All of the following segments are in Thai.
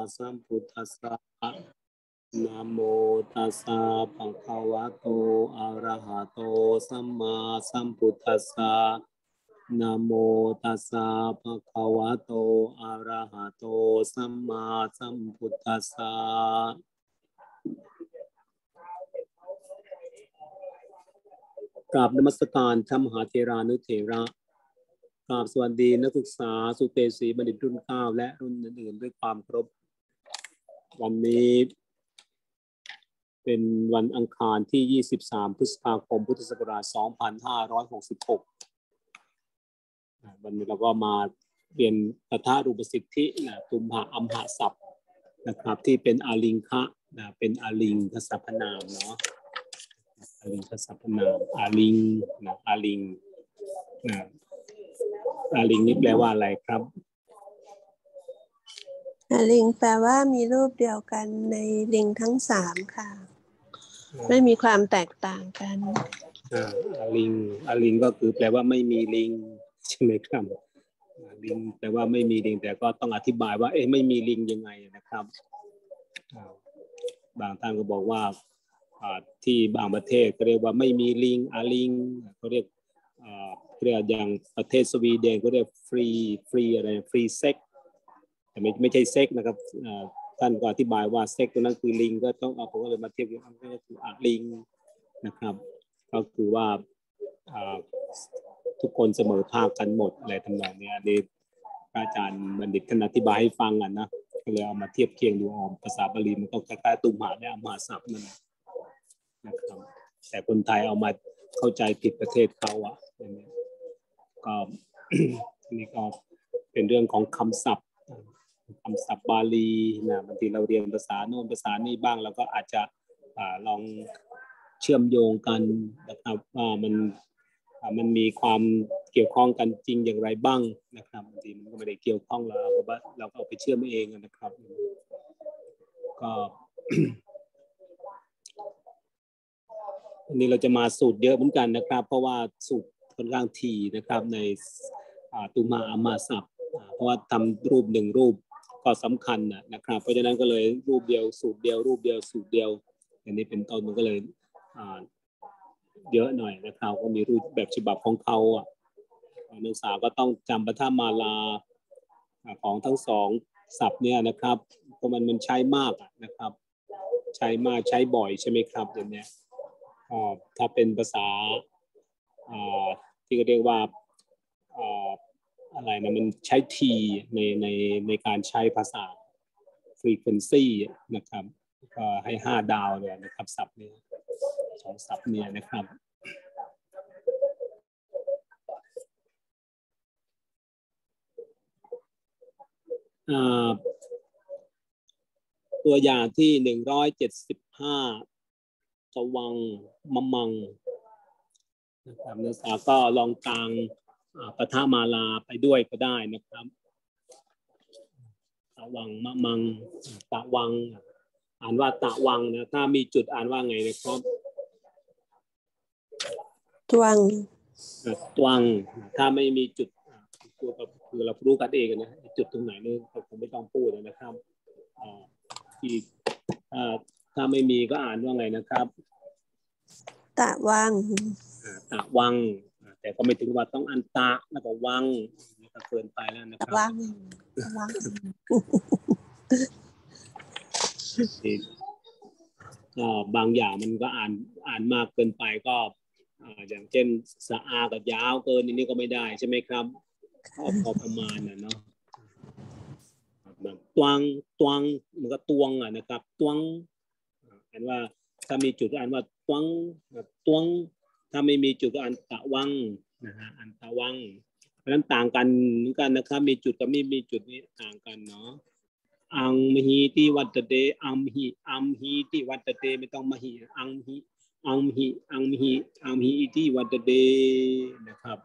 สัมพุทธัสสะนะโมตัสสะภะคะวะโตอะระหะโตสัมมาสัมพุทธัสสะนะโมตัสสะภะคะวะโตอะระหะโตสัมมาสัมพุทธัสสะกราบนมัสการท่านมหาเถรานุเถระกราบสวัสดีนักศึกษาสุเตศีบัณฑิตรุ่น 9และรุ่นอื่นๆด้วยความเคารพวันนี้เป็นวันอังคารที่23พฤษภาคมพุทธศักราช2566วันนี้เราก็มาเรียนปฐรูปสิทธิตุมหะอัมหะศัพท์นะครับที่เป็นอาลิงคะเป็นอาลิงคสรรพนามเนาะอาลิงคสรรพนามอาลิงอาลิงอาลิงนี่แปลว่าอะไรครับลิงแปลว่ามีรูปเดียวกันในลิงทั้ง3ค่ะไม่มีความแตกต่างกันอาลิงก็คือแปลว่าไม่มีลิงใช่ไหมครับลิงแปลว่าไม่มีลิงแต่ก็ต้องอธิบายว่าไม่มีลิงยังไงนะครับบางท่านก็บอกว่าที่บางประเทศก็เรียกว่าไม่มีลิงอาลิงเขาเรียกอย่างประเทศสวีเดนก็เรียกฟรีอะไรฟรีเซ็กแต่ไม่ใช่เซ็กนะครับท่านก็อธิบายว่าเซ็กตัวนั้นคือลิงก็ต้องผมก็เลยมาเทียบกันก็คือลิงนะครับก็คือว่าทุกคนเสมอภาคกันหมดอะไรทำนองนี้นี่อาจารย์บัณฑิตท่านอธิบายให้ฟังนะก็เลยเอามาเทียบเคียงดูภาษาบาลีมันก็คล้ายๆตุมหะและอัมหะศัพท์นั่นนะครับแต่คนไทยเอามาเข้าใจผิดประเทศเขาก็นี่ก็เป็นเรื่องของคำศัพท์บาลีนะบางทีเราเรียนภาษาโน้นภาษานี่บ้างแล้วก็อาจจะลองเชื่อมโยงกันนะครับว่ามันมีความเกี่ยวข้องกันจริงอย่างไรบ้างนะครับบางทีมันก็ไม่ได้เกี่ยวข้องแล้วเราก็เอาไปเชื่อมเองนะครับก็วันนี้เราจะมาสูตรเยอะเหมือนกันนะครับเพราะว่าสูตรค่อนข้างถี่นะครับในตุมหะอัมหะศัพท์เพราะว่าทำรูป1รูปก็สำคัญนะครับเพราะฉะนั้นก็เลยรูปเดียวสูตรเดียวรูปเดียวสูตรเดียวอันนี้เป็นต้นมันก็เลยเยอะหน่อยนะครับก็มีรูปแบบฉบับของเขานักศึกษาก็ต้องจำปฐมาลาของทั้ง2ศัพท์เนี่ยนะครับเพราะมันใช้มากนะครับใช้มากใช้บ่อยใช่ไหมครับอย่างเนี้ยถ้าเป็นภาษาที่เรียกว่าอะไรนะมันใช้ทีในการใช้ภาษา frequency นะครับก็ให้5 ดาวเลยนะครับศัพท์นี้2ศัพท์นี้นะครับตัวอย่างที่175สวังมะมังนะครับนักศึกษาก็ลองกางปฐมาลาไปด้วยก็ได้นะครับตะวังมะมังตะวังอ่านว่าตะวังนะถ้ามีจุดอ่านว่าไงนะครับตวงถ้าไม่มีจุดคือเรารู้กันเองนะจุดตรงไหนนี่ผมไม่ต้องพูดนะครับที่ถ้าไม่มีก็อ่านว่าไงนะครับตะวังแต่ก็ไม่ถึงว่าต้องอันตะแล้วก็วังนี่ก็เกินไปแล้วนะครับวังบางอย่างมันก็อ่านมากเกินไปก็อย่างเช่นสะอากับยาวเกินนี่ก็ไม่ได้ใช่ไหมครับพอประมาณเนาะตวงมันก็ตวงนะครับตวงอ่านว่าถ้ามีจุดอ่านว่าตวงถ้าไม่มีจุดก็อ่านตะวังนะฮะอ่านตะวังเพราะฉะนั้นต่างกันเหมือนกันนะครับมีจุดกับไม่มีจุดนี้ต่างกันเนาะอังมหิติวัตเตอัมหิติวัตเตไม่ต้องมหิอังหิติวัตเตนะครับ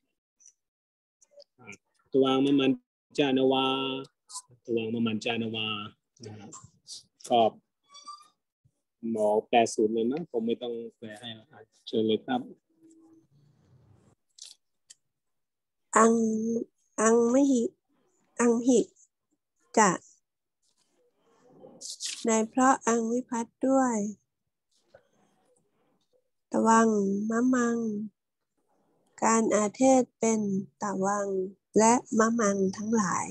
ตัววางมันจานวาตัววางมันจานวานะครับก็หมอแปลสูตรเลยนะผมไม่ต้องแปลให้เชิญเลยครับอังหิจะในเพราะอังวิภัตด้วยตวังมะมังการอาเทศเป็นตวังและมะมังทั้งหลาย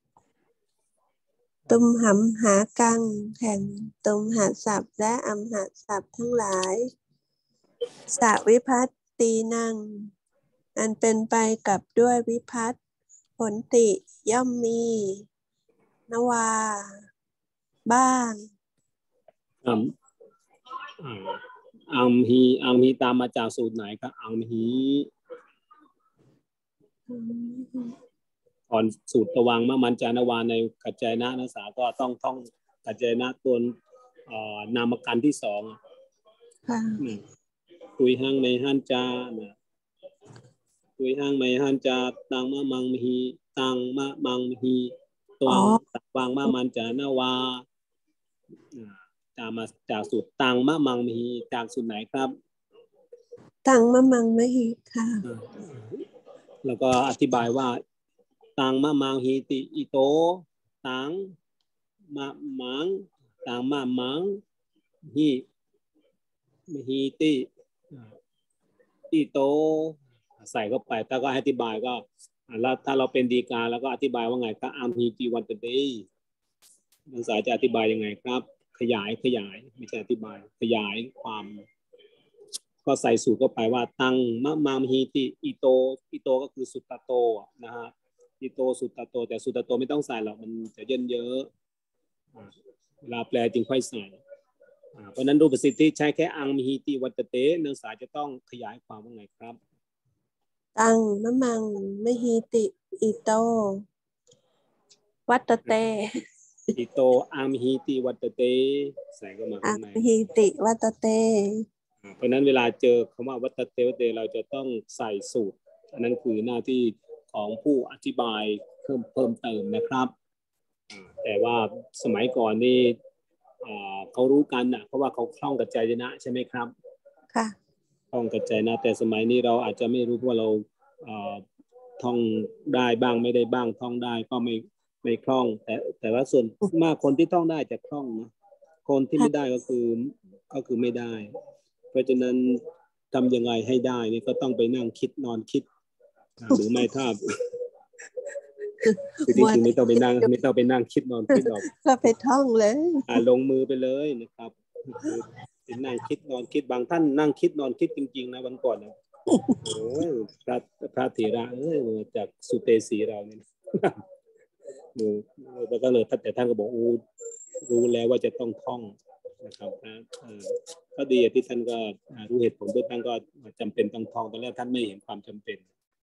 ตุมหำหากังแห่งตุมหศัพท์และอัมหศัพท์ทั้งหลายสวิภัตตีนังอันเป็นไปกับด้วยวิภัตผลติย่อมมีนวาบ้างอัมฮีตามมาจากสูตรไหนครับอัมฮีก่อนสูตรตวังมะมันจานวาในกัจจายนะนักศึกษาก็ต้องท่องกัจจายนะตัวนามกันที่สองคุยห้างในห้านจาคุยห้างในห้านจาตังมะมังฮีตังมะมังฮีตัววังมะมันจานวาจากสูตรตังมะมังฮีจากสูตรไหนครับตังมะมังมฮีค่ะแล้วก็อธิบายว่าตังมะมังฮีติอิโตตังมะมังตังมะมังฮีติอิโตใส่เข้าไปแต่ก็อธิบายก็แล้วถ้าเราเป็นดีกาแล้วก็อธิบายว่าไงก็อัมฮีจีวันเตเดย์นักศึกษาจะอธิบายยังไงครับขยายไม่ใช่อธิบายขยายความก็ใส่สูตรเข้าไปว่าตังมะมังฮีติอิโตก็คือสุตตโตนะฮะอิโตสุตตโตแต่สุตตโตไม่ต้องใส่หรอกมันจะเยินเยอะเวลาแปลจึงค่อยใส่เพราะนั้นรูปสิทธิใช้แค่อังมฮีติวัตเตนักศึกษาจะต้องขยายความว่าไงครับตังมะมังมฮีติอิโตวัตเตอิโตอังมฮีติวัตเตใส่เข้ามาข้างในอังมฮีติวัตเตเพราะนั้นเวลาเจอคำว่าวัตเตเราจะต้องใส่สูตรอันนั้นคือหน้าที่ของผู้อธิบายเพิ่มเติมนะครับแต่ว่าสมัยก่อนนี่เขารู้กันนะเพราะว่าเขาคล่องกัจจายนะใช่ไหมครับค่ะคล่องกัจจายนะแต่สมัยนี้เราอาจจะไม่รู้เพราะเราท่องได้บ้างไม่ได้บ้างท่องได้ก็ไม่คล่องแต่ว่าส่วนมากคนที่ท่องได้จะคล่องนะคนที่ไม่ได้ก็คือไม่ได้เพราะฉะนั้นทำยังไงให้ได้นี่ก็ต้องไปนั่งคิดนอนคิดหรือไม่ถ้าคือจริงๆไม่ต้องไปนั่งคิดนอนคิดหรอกก็ไปท่องเลยลงมือไปเลยนะครับเป็นนั่งคิดนอนคิดบางท่านนั่งคิดนอนคิดจริงๆนะวันก่อนนะโอ้พระเถระจากสุเตสีเราเนี่ยแล้วก็เลยแต่ท่านก็บอกรู้แล้วว่าจะต้องท่องนะครับก็ดีที่ท่านก็รู้เหตุผลด้วยท่านก็จำเป็นต้องท่องตอนแรกท่านไม่เห็นความจำเป็น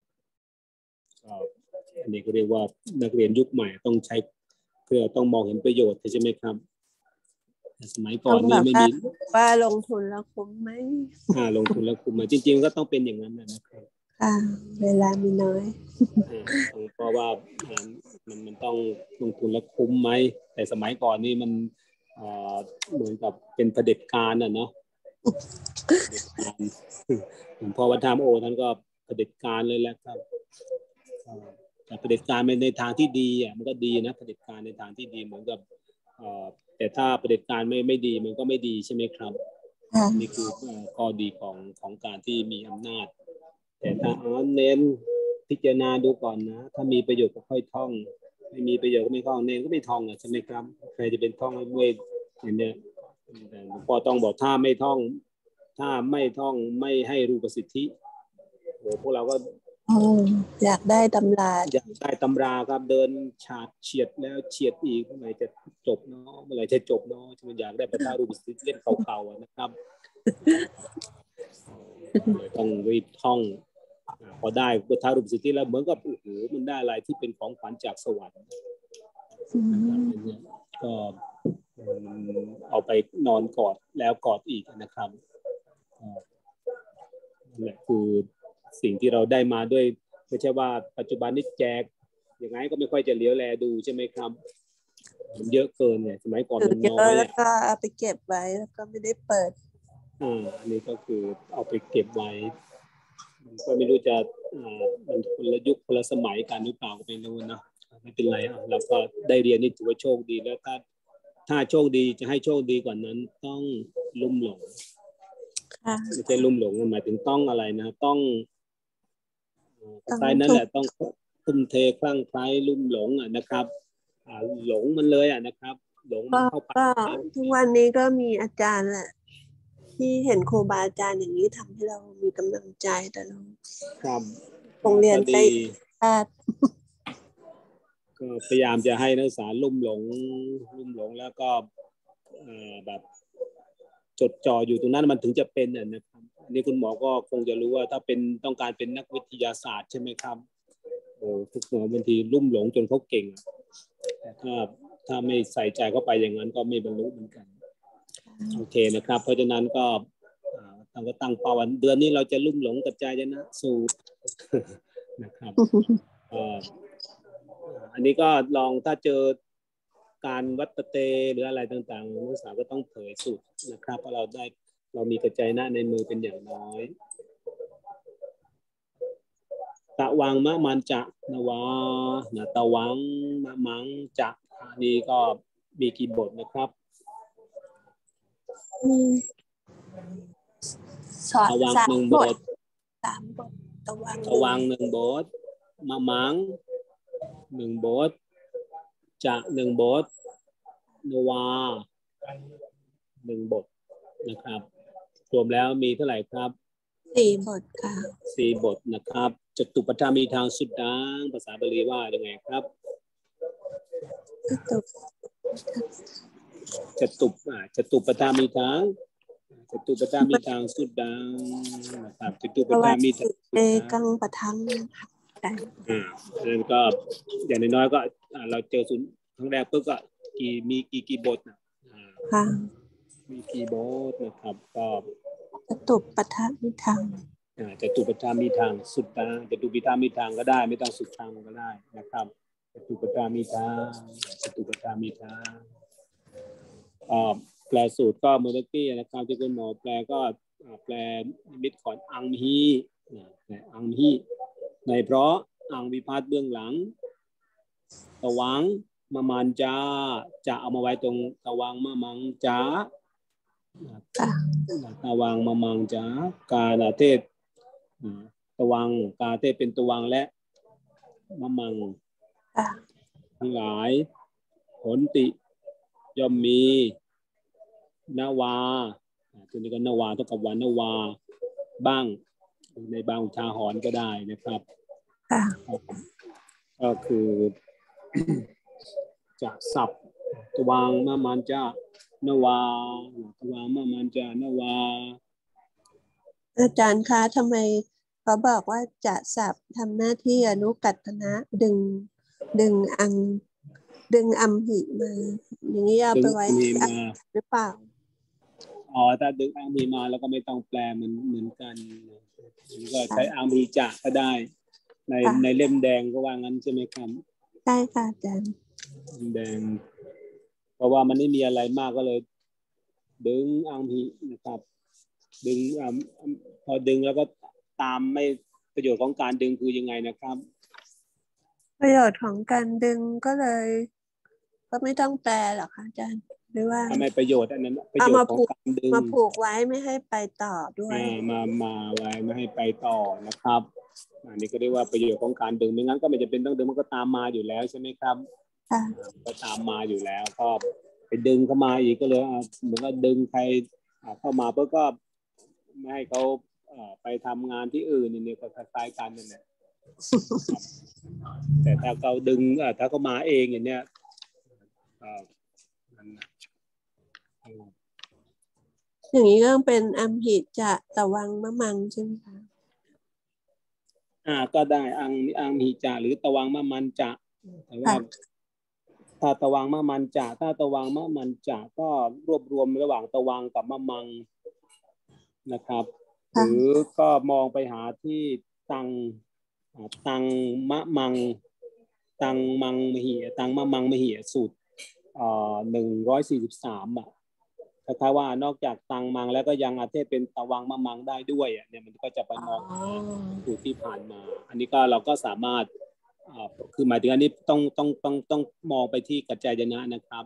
อันนี้ก็เรียกว่านักเรียนยุคใหม่ต้องใช้เพื่อต้องมองเห็นประโยชน์ใช่ไหมครับสมัยก่อนนี่ไม่มีว่าลงทุนแล้วคุ้มไหมลงทุนแล้วคุ้มไหมจริงๆก็ต้องเป็นอย่างนั้นนะครับเวลามีน้อยเพราะว่ามันต้องลงทุนแล้วคุ้มไหมแต่สมัยก่อนนี่มันเหมือนกับเป็นเผด็จการน่ะเนาะหลวงพ่อวัดธรรมท่านก็เผด็จการเลยแหละครับแต่เผด็จการในทางที่ดีมันก็ดีนะเผด็จการในทางที่ดีเหมือนกับแต่ถ้าเผด็จการไม่ดีมันก็ไม่ดีใช่ไหมครับนี่คือข้อดีของการที่มีอำนาจแต่ถ้าเน้นพิจารณาดูก่อนนะถ้ามีประโยชน์ก็ค่อยท่องไม่มีประโยชน์ก็ไม่ท่องเน้นก็ไม่ท่องใช่ไหมครับใครจะเป็นท่องเวทอย่างเนี้ยพอต้องบอกถ้าไม่ท่องไม่ให้รูปสิทธิโอ้พวกเราก็อยากได้ตำราครับเดินฉาดเฉียดแล้วเฉียดอีกเมื่อไหร่จะจบเนาะเมื่อไหร่จะจบเนาะมันอยากได้ประทารูปสิทธิเล่นเก่าๆนะครับต้องรีบท่องพอได้ประทารูปสิทธิแล้วเหมือนกับโอ้โหมันได้อะไรที่เป็นของขวัญจากสวรรค์ก็เอาไปนอนกอดแล้วกอดอีกนะครับนั่นแหละคือสิ่งที่เราได้มาด้วยไม่ใช่ว่าปัจจุบันนี้แจกอย่างไงก็ไม่ค่อยจะเลี้ยวแลดูใช่ไหมครับมันเยอะเกินเนี่ยสมัยก่อนมันน้อยแล้วก็เอาไปเก็บไว้แล้วก็ไม่ได้เปิดอันนี้ก็คือเอาไปเก็บไว้ก็ไม่รู้จะมันคนละยุคคนละสมัยกันหรือเปล่าก็ไม่รู้นะไม่เป็นไรเราก็ได้เรียนนี่ถือว่าโชคดีแล้วถ้าถ้าโชคดีจะให้โชคดีกว่านั้นต้องลุ่มหลงไม่ใช่ลุ่มหลงหมายถึงต้องอะไรนะต้องใครนั่นแหละต้องทุ่มเทคลั่งไคล้ลุ่มหลงนะครับหลงมันเลยนะครับหลงมันเข้าไปทุกวันนี้ก็มีอาจารย์แหละที่เห็นครูบาอาจารย์อย่างนี้ทำให้เรามีกำลังใจแต่เราโรงเรียนไปแพทย์ก็พยายามจะให้นักศึกษาลุ่มหลงแล้วก็แบบจดจ่ออยู่ตรงนั้นมันถึงจะเป็นนะครับอันนี้คุณหมอก็คงจะรู้ว่าถ้าเป็นต้องการเป็นนักวิทยาศาสตร์ใช่ไหมครับโอ้ทุกหมอบางทีลุ่มหลงจนเขาเก่งแต่ถ้าไม่ใส่ใจเข้าไปอย่างนั้นก็ไม่บรรลุเหมือนกันโอเคนะครับเพราะฉะนั้นก็ตั้งเป้าวันเดือนนี้เราจะลุ่มหลงกับใจนะสูตรนะครับอันนี้ก็ลองถ้าเจอการวัตเตหรืออะไรต่างๆนักศึกษาก็ต้องเผยสูตรนะครับเพราะเรามีกระจายหน้าในมือเป็นอย่างน้อยตะวังมะมันจะนวาตะวังมะมังจะนี่ก็มีกี่บทนะครับตะวังหนึ่งบท 3 บทตะวังหนึ่งบทมะมังหนึ่งบทจะหนึ่งบทนวาหนึ่งบทนะครับรวมแล้วมีเท่าไหร่ครับ 4 บทค่ะ 4 บทนะครับจตุปัฏฐามีทางสุดดังภาษาบาลีว่ายังไงครับจตุปัฏฐามีทางสุดดังนะครับจตุปัฏฐามีทางเอกังปะทังนั่นก็อย่างน้อยๆก็เราเจอศูนย์ครั้งแรกปุ๊บก็มีกี่บทค่ะมีกี่บทนะครับก็จตุปัฏฐามีทางจตุปัฏฐามีทางสุดทางจตุปัฏฐามีทางก็ได้ไม่ต้องสุดทางก็ได้นะครับจตุปัฏฐามีทางแปลสูตรก็เมื่อกี้นะครับที่คุณหมอแปลก็แปลนิมิตก่อนอังฮีอังฮีในเพราะอังวิภัตเบื้องหลังตะวังมะมันจะเอามาไว้ตรงตะวังมะมังตะวังมะมังกาลเทศตะวังกาเทศเป็นตะวังและมะมังทั้งหลายผลติย่อมมีนาวาตัวนี้ก็นาวาเท่ากับวันนาวาบ้างในบางชาหอนก็ได้นะครับก็คือจะสับตะวังมะมันนาวาตะวังมะมันนาวาอาจารย์คะทำไมเขาบอกว่าจะสับทำหน้าที่อนุกัตนะดึงอัมหิมาอย่างนี้เอาไปไว้หรือเปล่าถ้าดึงอัมหิมาแล้วก็ไม่ต้องแปลเหมือนกันก็ใช้อัมหิจะก็ได้ในเล่มแดงก็ว่างั้นใช่ไหมครับใช่ค่ะอาจารย์แดงเพราะว่ามันไม่มีอะไรมากก็เลยดึงอัมหินะครับดึงพอดึงแล้วก็ตามไม่ประโยชน์ของการดึงคือยังไงนะครับประโยชน์ของการดึงก็เลยก็ไม่ต้องแปลหรอกค่ะอาจารย์หรือว่าไม่ประโยชน์อันนั้นประโยชน์ของการดึงมาผูกไว้ไม่ให้ไปต่อด้วยมาไว้ไม่ให้ไปต่อนะครับอันนี้ก็เรียกว่าประโยชน์ของการดึงไม่งั้นก็ไม่จำเป็นต้องดึงมันก็ตามมาอยู่แล้วใช่ไหมครับก็ตามมาอยู่แล้วก็ไปดึงเข้ามาอีกก็เลยเหมือนกับดึงใครเข้ามาเพื่อก็ไม่ให้เขาไปทำงานที่อื่นนี่ก็คล้ายๆกันนั่นแหละแต่ถ้าเขาดึงถ้าเขามาเองอย่างเนี้ยอย่างนี้ก็เป็นอัมหิจะตะวังมะมังใช่ไหมคะก็ได้อังหิจะหรือตะวังมะมันจะแต่ว่าถ้าตะวังมะมันจะก็รวบรวมระหว่างตะวังกับมะมังนะครับหรือก็มองไปหาที่ตังมะมังตังมังมหิตังมะมังมหิสูตร143คล้ายๆว่านอกจากตังมังแล้วก็ยังอาเทศเป็นตะวังมะมังได้ด้วยเนี่ยมันก็จะไปมองสูตรที่ผ่านมาอันนี้ก็เราก็สามารถคือหมายถึงอันนี้ต้องมองไปที่กัจจายนะนะครับ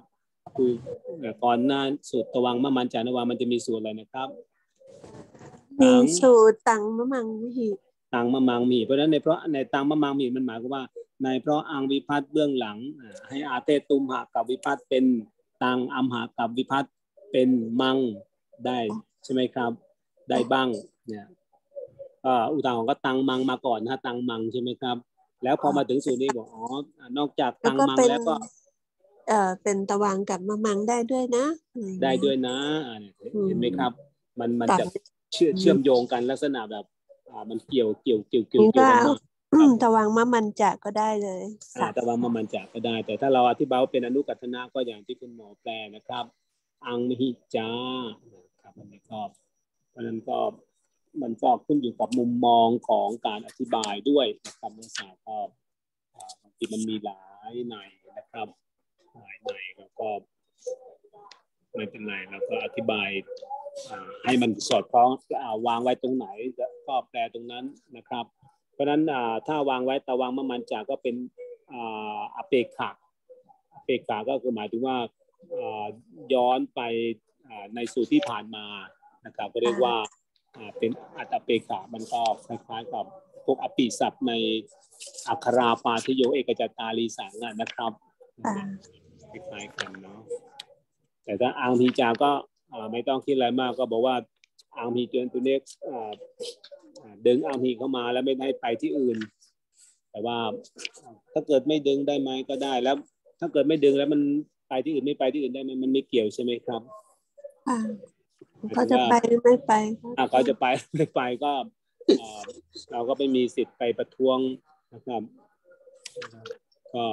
คือก่อนหน้าสูตรตะวังมะมันจานวามันจะมีสูตรอะไรนะครับมีสูตรตังมะมังมิหิตังมะมังมีเพราะฉะนั้นในเพราะในตังมะมังมีมันหมายความว่าในเพราะอังวิภัตเบื้องหลังให้อาเตตุมหะกับวิภัตเป็นตังอัมหะกับวิภัตเป็นมังได้ใช่ไหมครับได้บ้างเนี่ยอุทาหรณ์ก็ตังมังมาก่อนนะตังมังใช่ไหมครับแล้วพอมาถึงสูตรนี้บอกอ๋อนอกจากตังมังแล้วก็เป็นตะวังกับมะมังได้ด้วยนะได้ด้วยนะเห็นไหมครับมันจะเชื่อมโยงกันลักษณะแบบมันเกี่ยวกันมาตะวังมะมันจะก็ได้เลยตะวังมะมันจะก็ได้แต่ถ้าเราอธิบายว่าเป็นอนุกัตนะก็อย่างที่คุณหมอแปลนะครับอังมหิจาครับมันก็เพราะนั้นก็มันก็ขึ้นอยู่กับมุมมองของการอธิบายด้วยนะครับนักศึกษาก็บางทีมันมีหลายในนะครับหลายในแล้วก็ไม่เป็นไรแล้วก็อธิบายให้มันสอดคล้องวางไว้ตรงไหนก็แปลตรงนั้นนะครับเพราะฉะนั้นถ้าวางไว้ตะวังมะมันจาก็เป็นอเปกขาอเปกขาก็คือหมายถึงว่าย้อนไปในสูตรที่ผ่านมานะครับก็เรียกว่าเป็นอัตเปกขามันก็คล้ายๆกับพวกอภิศัพท์ในอัคคราปาทิโยเอกจตาลีสังนะครับคล้ายๆกันเนาะแต่ถ้าอังพีจาก็ไม่ต้องคิดอะไรมากก็บอกว่าอังพีตัวนี้ดึงอังพีเข้ามาแล้วไม่ให้ไปที่อื่นแต่ว่าถ้าเกิดไม่ดึงได้ไหมก็ได้แล้วถ้าเกิดไม่ดึงแล้วมันไปที่อื่นไม่ไปที่อื่นได้ไหมมันไม่เกี่ยวใช่ไหมครับเขาจะไปหรือไม่ไปเขาจะไปไม่ไปก็เราก็ไม่มีสิทธิ์ไปประท้วงนะครับก็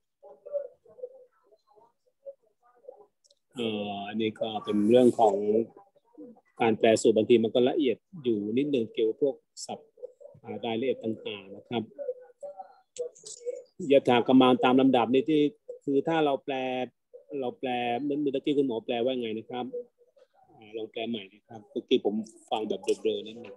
อันนี้ก็เป็นเรื่องของการแปลสูตรบางทีมันก็ละเอียดอยู่นิดหนึ่งเกี่ยวกับพวกศัพท์รายละเอียดต่างๆนะครับยถากำลังตามลำดับนี่ที่คือถ้าเราแปลเมื่อกี้คุณหมอแปลว่าไงนะครับลองแปลใหม่นะครับเมื่อกี้ผมฟังแบบเบลอๆนิดนึง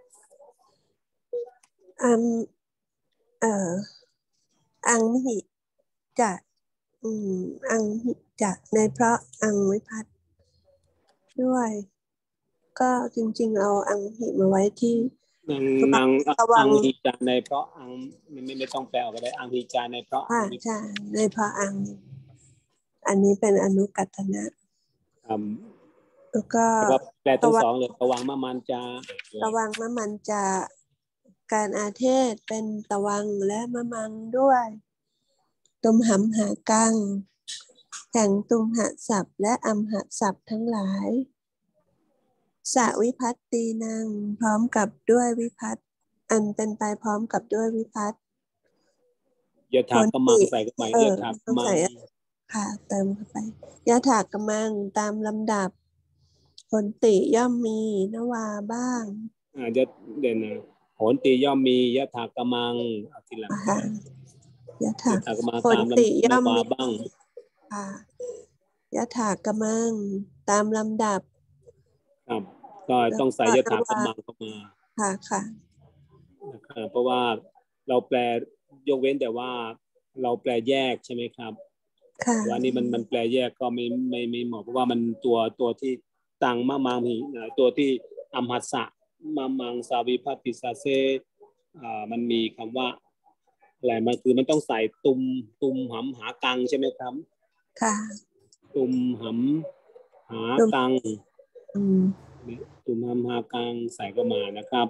อังมิหิจะอังมิจะในเพราะอังวิภัตด้วยก็จริงๆเอาอังหิมาไว้ที่อังหิจาในเพราะอังไม่ต้องแปลออกก็ได้อังหิจาในเพราะใช่ในเพราะอังอันนี้เป็นอนุกัตนะแล้วก็แปลทั้งสองเลยตะวังมะมันจาตะวังมะมันจาการอาเทศเป็นตะวังและมะมังด้วยตุมหำหากังแห่งตุมหะศัพท์และอัมหะศัพท์ทั้งหลายสวิภัตตีนังพร้อมกับด้วยวิภัตอันเป็นไปพร้อมกับด้วยวิภัตยถากมังใส่เข้าไปยถากมังค่ะเติมเข้าไปยถากมังตามลำดับผลติย่อมมีนวาบ้างจะเด่นผลติย่อมมียถากมังทีหลังยถากมังตามลำดับย่อมมีบ้างยถากมังตามลำดับครับก็ต้องใส่ยถากมังเข้ามาค่ะเพราะว่าเราแปลยกเว้นแต่ว่าเราแปลแยกใช่ไหมครับว่านี่มันแปลแยกก็ไม่เหมาะเพราะว่ามันตัวที่ตังมะมังมีตัวที่อัมหัสสะมะมังสาวิภัตติสาเซมันมีคำว่าอะไรมันคือมันต้องใส่ตุมหำหากังใช่ไหมครับค่ะตุมหำหากังตุมหำหากังใส่เข้ามานะครับ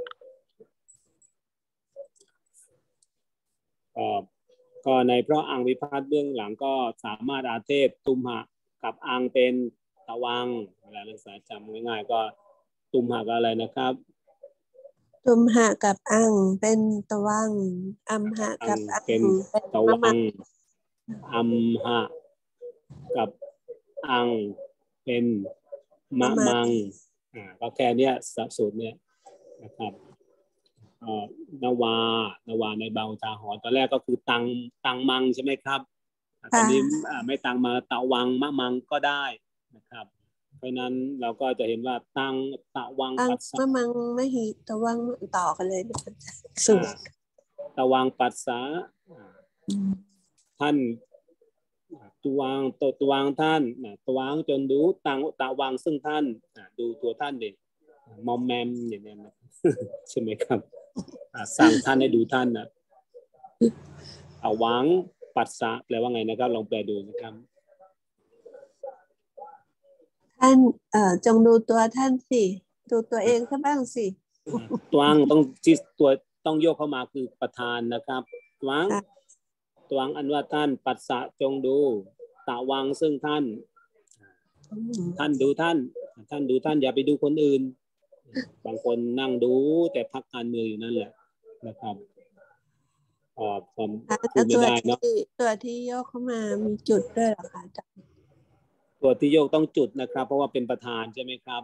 ก็ในเพราะอังวิภัตเบื้องหลังก็สามารถอาเทศตุมหะกับอังเป็นตะวังเวลานักศึกษาจำง่ายๆก็ตุมหะกับอะไรนะครับตุมหะกับอังเป็นตะวังอัมหะกับอังเป็นตะวังอัมหะกับอังเป็นมะมังก็แค่เนี้ยสูตรเนี้ยนะครับนวาในบางอุทาหรณ์ตอนแรกก็คือตังมังใช่ไหมครับตอนนี้ไม่ตังมาตะวังมะมังก็ได้นะครับเพราะนั้นเราก็จะเห็นว่าตะวังปัสสะมะมังไม่หิตะวังต่อกันเลยสูตรตะวังปัสสะท่านตวางตวางท่านตวางจนดูตาวางซึ่งท่านดูตัวท่านเด็กมอมแมมอย่างนี้นะใช่ไหมครับสั่งท่านให้ดูท่านนะวางปัสสะแปลว่าไงนะครับลองแปลดูนะครับท่านจงดูตัวท่านสิดูตัวเองซะบ้างสิตวางต้องที่ตัวต้องโยกเข้ามาคือประธานนะครับตวางอันว่าท่านปัสสะจงดูตะวังซึ่งท่านดูท่านดูท่านอย่าไปดูคนอื่นบางคนนั่งดูแต่พักการเมืองอยู่นั่นแหละนะครับพูดไม่ได้เนาะตัวที่โยกเข้ามามีจุดด้วยเหรอคะอาจารย์ตัวที่โยกต้องจุดนะครับเพราะว่าเป็นประธานใช่ไหมครับ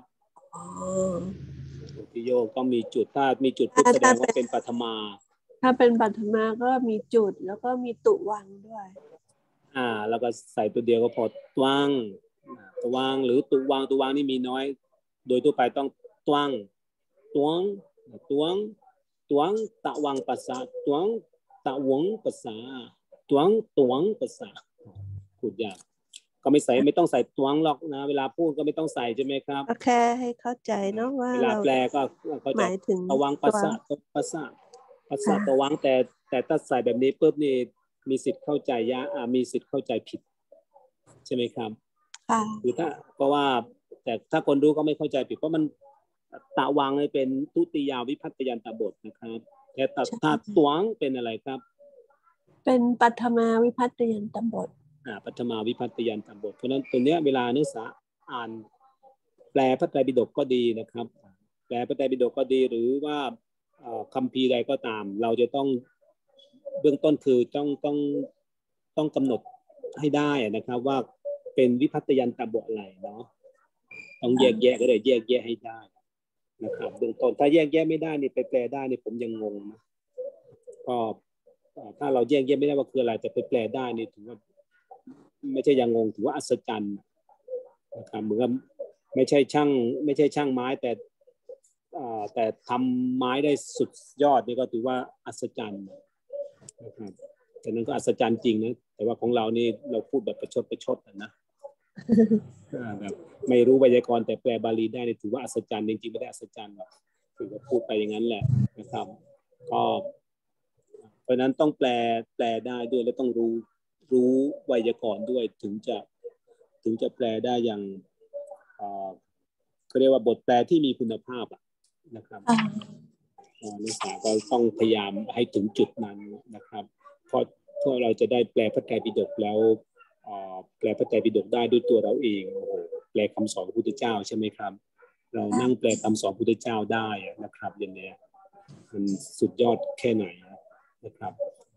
ตัวที่โยกต้องมีจุดถ้ามีจุดปุ๊บแสดงว่าเป็นปัทมาถ้าเป็นปัทมาก็มีจุดแล้วก็มีตุวังด้วยแล้วก็ใส่ตัวเดียวก็พอตวางหรือตุวังนี่มีน้อยโดยทั่วไปต้องตวงตวงตะวังภาษาตวงตะวงภาษาตวงภาษาพูดยากก็ไม่ต้องใส่ตวงหรอกนะเวลาพูดก็ไม่ต้องใส่ใช่ไหมครับแค่ให้เข้าใจเนาะว่าเวลาแปลก็หมายถึงตะวังภาษาตะวังแต่ถ้าใส่แบบนี้ปุ๊บนี่มีสิทธิ์เข้าใจมีสิทธิ์เข้าใจผิดใช่ไหมครับคือเพราะว่าแต่ถ้าคนรู้ก็ไม่เข้าใจผิดเพราะมันตะวังเป็นทุติยาวิภัตยันตบทนะครับแต่ถ้าตวงเป็นอะไรครับเป็นปัทมาวิภัตยันตบทปัทมาวิภัตยันตบทเพราะนั้นตัวเนี้ยเวลานักศึกษาอ่านแปลพระไตรปิฎกก็ดีนะครับแปลพระไตรปิฎกก็ดีหรือว่าคัมภีร์ใดก็ตามเราจะต้องเบื้องต้นคือต้องกำหนดให้ได้นะครับว่าเป็นวิภัตยันตบทอะไรเนาะต้องแยกแยะก็ได้แยกแยะให้ได้นะครับเบื้องต้นถ้าแยกแยะไม่ได้นี่ไปแปลได้นี่ผมยังงงนะก็ถ้าเราแยกแยะไม่ได้ว่าคืออะไรแต่ไปแปลได้นี่ถือว่าไม่ใช่ยังงงถือว่าอัศจรรย์นะครับเหมือนกับไม่ใช่ช่างไม้แต่ทำไม้ได้สุดยอดนี่ก็ถือว่าอัศจรรย์นะครับแต่นั้นก็อัศจรรย์จริงนะแต่ว่าของเรานี่เราพูดแบบประชดนะแบบไม่รู้ไวยากรณ์แต่แปลบาลีได้นี่ถือว่าอัศจรรย์จริงๆไม่ได้อัศจรรย์หรอกถือว่าพูดไปอย่างนั้นแหละนะครับก็เพราะนั้นต้องแปลได้ด้วยและต้องรู้ไวยากรณ์ด้วยถึงจะแปลได้อย่างเขาเรียกว่าบทแปลที่มีคุณภาพนะครับนักศึกษาก็ต้องพยายามให้ถึงจุดนั้นนะครับเพราะเราจะได้แปลพระไตรปิฎกแล้วแปลพระไตรปิฎกได้ด้วยตัวเราเองโอ้โหแปลคำสอนพระพุทธเจ้าใช่ไหมครับเรานั่งแปลคำสอนพระพุทธเจ้าได้นะครับอย่างนี้มันสุดยอดแค่ไหนนะครับ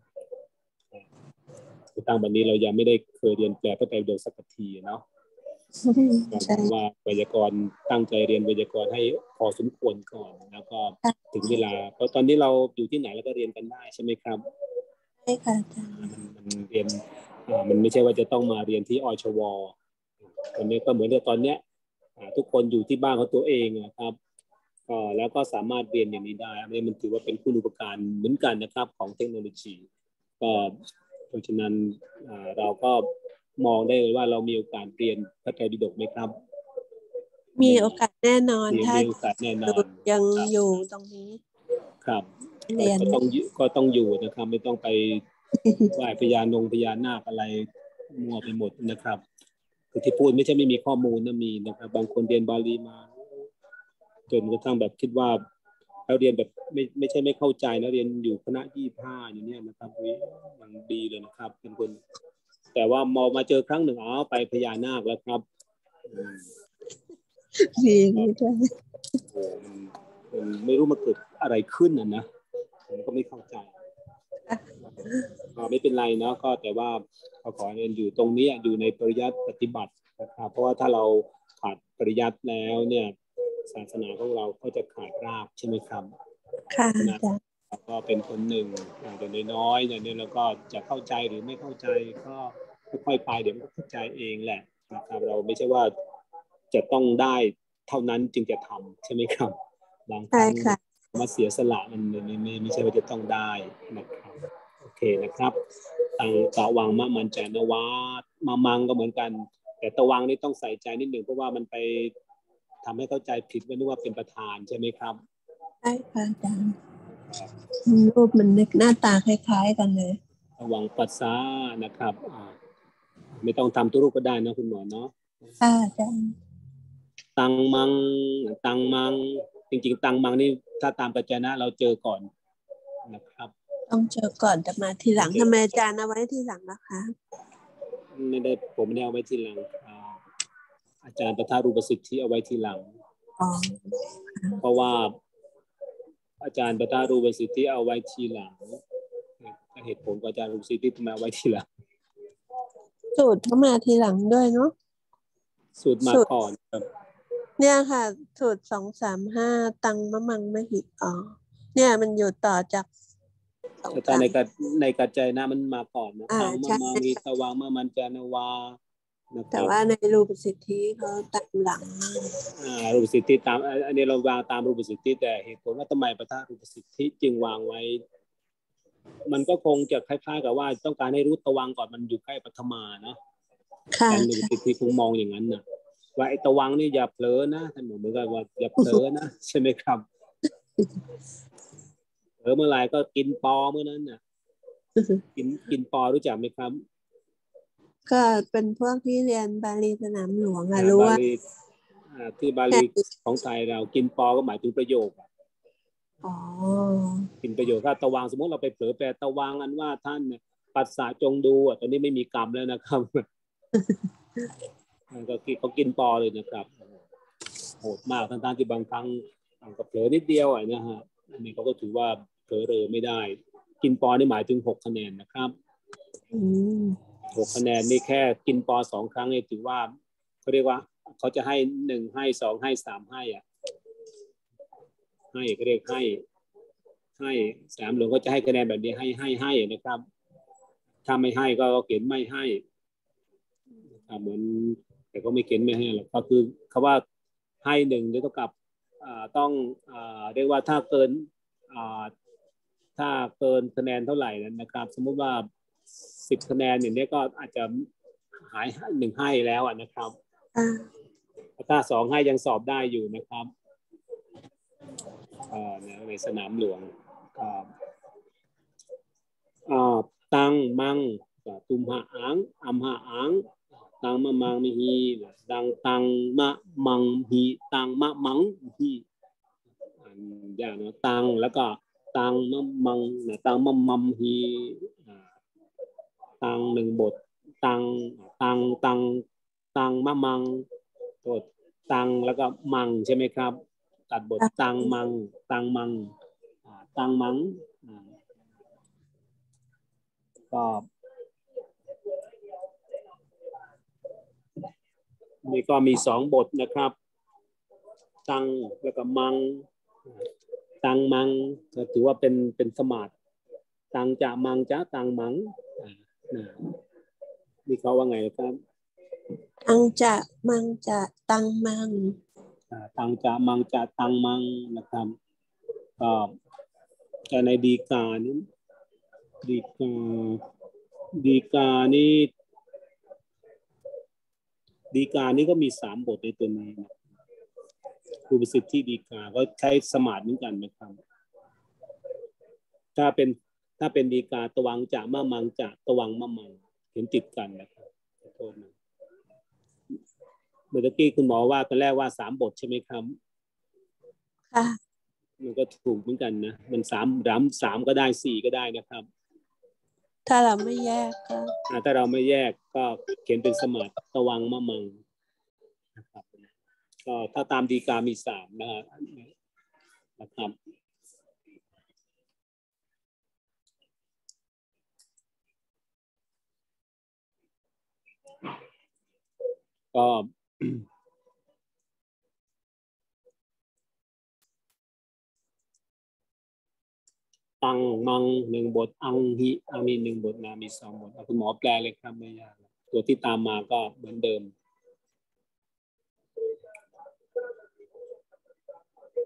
ตั้งวันนี้เรายังไม่ได้เคยเรียนแปลพระไตรปิฎกสักทีเนาะว่าไวยากรณ์ตั้งใจเรียนไวยากรณ์ให้พอสมควรก่อนแล้วก็ถึงเวลาเพราะตอนนี้เราอยู่ที่ไหนแล้วก็เรียนกันได้ใช่ไหมครับใช่ค่ะมันเรียนมันไม่ใช่ว่าจะต้องมาเรียนที่อชวตอนนี้ก็เหมือนกับตอนเนี้ยทุกคนอยู่ที่บ้านของตัวเองนะครับแล้วก็สามารถเรียนอย่างนี้ได้อันนี้มันถือว่าเป็นคุณูปการเหมือนกันนะครับของเทคโนโลยีก็เพราะฉะนั้นเราก็มองได้เลยว่าเรามีโอกาสเรียนพระไตรปิฎกไหมครับมีโอกาสแน่นอนถ้ายังอยู่ตรงนี้ครับก็ต้องอยู่นะครับไม่ต้องไปไหว้พญานาคอะไรมั่วไปหมดนะครับคือที่พูดไม่ใช่ไม่มีข้อมูลนะมีนะครับบางคนเรียนบาลีมาจนกระทั่งแบบคิดว่าเราเรียนแบบไม่ใช่ไม่เข้าใจนะเรียนอยู่คณะ25อย่างนี้นะครับมันดีเลยนะครับเป็นคนแต่ว่ามองมาเจอครั้งหนึ่งไปพญานาคแล้วครับดีไม่ใช่ไม่รู้มันเกิดอะไรขึ้นนะผมก็ไม่เข้าใจไม่เป็นไรเนาะก็แต่ว่าขอเรียนอยู่ตรงนี้อยู่ในปริยัติปฏิบัตินะครับเพราะว่าถ้าเราขาดปริยัติแล้วเนี่ยศาสนาของเราก็จะขาดรากใช่ไหมครับค่ะก็เป็นคนหนึ่งอย่างน้อยๆอย่างนี้เราก็จะเข้าใจหรือไม่เข้าใจก็ค่อยๆไปเดี๋ยวมันก็เข้าใจเองแหละนะครับเราไม่ใช่ว่าจะต้องได้เท่านั้นจึงจะทำใช่ไหมครับบางครั้งมาเสียสละมันไม่ใช่ว่าจะต้องได้นะครับโอเคเคนะครับตังตะวังมะมันจานวามามังก็เหมือนกันแต่ตะวังนี่ต้องใส่ใจนิดหนึ่งเพราะว่ามันไปทำให้เข้าใจผิดว่านึกว่าเป็นประธานใช่ไหมครับใช่ค่ะอาจารย์รูปมันหน้าตาคล้ายๆกันเลยตะวังปัสสานะครับไม่ต้องทำตัวรูปก็ได้นะคุณหมอเนาะค่ะอาจารย์ตังมังตังมังจริงๆตังมังนี่ถ้าตามปัจจนะเราเจอก่อนนะครับต้องเจอก่อนจะมาทีหลังทำไมอาจารย์เอาไว้ทีหลังนะคะไม่ได้ผมไม่ได้เอาไว้ทีหลังอาจารย์ประทารูปสิทธิเอาไว้ทีหลังเพราะว่าอาจารย์ประทารูปสิทธิเอาไว้ทีหลังเหตุผลของอาจารย์รูปสิทธิมาไว้ทีหลังสูตรเข้ามาทีหลังด้วยเนาะสูตรมาก่อนครับเนี่ยค่ะสูตร235ตังมะมังมหิเนี่ยมันอยู่ต่อจากแต่ในกัจจายนะมันมาก่อนนะตังมะมังมีตะวังมะมันจานวาแต่ว่าในรูปสิทธิเขาตามหลังรูปสิทธิตามอันนี้เราวางตามรูปสิทธิแต่เหตุผลว่าทำไมประทารูปสิทธิจึงวางไว้มันก็คงจะคล้ายๆกับว่าต้องการให้รู้ตะวังก่อนมันอยู่ใกล้ปฐมาเนาะแต่รูปสิทธิคงมองอย่างนั้นนะว่าไอ้ตะวังนี่อย่าเผลอนะท่านบอกเหมือนกันว่าอย่าเผลอนะใช่ไหมครับเผลอเมื่อไหร่ก็กินปอเมื่อนั้นน่ะกินปอรู้จักไหมครับก็เป็นพวกที่เรียนบาลีสนามหลวงรู้ว่าที่บาลีของไทยเรากินปอก็หมายถึงประโยคกินประโยชน์ถ้าตะวังสมมติเราไปเผลอแปลตะวังอันว่าท่านปัสสะจงดูตอนนี้ไม่มีกรรมแล้วนะครับก็เขากินปอเลยนะครับโหดมากทั้งที่บางครั้งก็เผลอนิดเดียวนะฮะอันนี้เขาก็ถือว่าเผลอเรอไม่ได้กินปอนี่หมายถึง6 คะแนนนะครับ6 คะแนนนี่แค่กินปอ2 ครั้งนี่ถือว่าเขาเรียกว่าเขาจะให้1ให้2ให้3ให้ให้ก็เรียกให้สามหลวงก็จะให้คะแนนแบบนี้ให้นะครับถ้าไม่ให้ก็เขียนไม่ให้เหมือนแต่ก็ไม่เขียนไม่ให้หรอกก็คือคำว่าให้1เท่ากับต้องเรียกว่าถ้าเกินคะแนนเท่าไหร่นั้นนะครับสมมุติว่า10 คะแนนอย่างนี้ก็อาจจะหาย1ให้แล้วนะครับถ้า2ให้ยังสอบได้อยู่นะครับในสนามหลวงตังมังตุมหะอังอัมหะอังตังมะมังมิฮีตังมะมังฮีตังมะมังฮีอย่างนะตังแล้วก็ตังมะมังตังมะมัมฮีตัง1 บทตังมะมังตัวตังแล้วก็มังใช่ไหมครับตัดบทตังมังตังมังก็นี่ก็มี2 บทนะครับตังแล้วก็มังตังมังก็ถือว่าเป็นสมาร์ทตังจะมังจะตังมังนี่เขาว่าไงครับตังจะมังจะตังมังตังจะมังจะตังมังนะครับก็จะในดีกานี้ดีกานี่ก็มี3 บทในตัวนี้รูปสิทธิดีกาก็ใช้สมาร์ทเหมือนกันนะครับถ้าเป็นดีกาตวังจะมะมังจะตวังมะมังเห็นติดกันนะครับขอโทษนะเมื่อกี้คุณหมอว่าตอนแรกว่า3 บทใช่ไหมครับค่ะมันก็ถูกเหมือนกันนะมัน3ก็ได้4ก็ได้นะครับถ้าเราไม่แยกก็ถ้าเราไม่แยกก็เขียนเป็นสมาร์ทตวังมะมังนะครับก็ถ้าตามดีกามี3นะครับก็ตังมัง1 บทอังหิมี1 บทนะมี2 บทคุณหมอแปลเลยครับไม่ยากตัวที่ตามมาก็เหมือนเดิม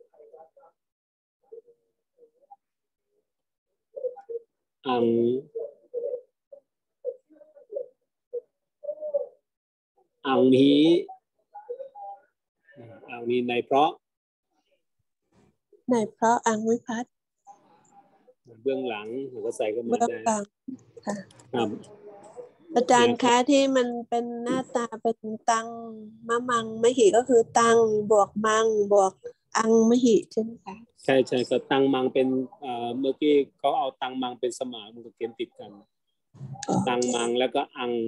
อังมีอังมีในเพราะอังวิภัตเบื้องหลังก็ใส่เข้ามาเบื้องได้หลังค่ะครับอาจารย์คะที่มันเป็นหน้าตาเป็นตังมะมังมหิก็คือตังบวกมังบวกอังมหิใช่ไหมคะใช่ก็ตังมังเป็นเมื่อกี้เขาเอาตังมังเป็นสมานมันก็เขียนติดกันตังมังแล้วก็อัง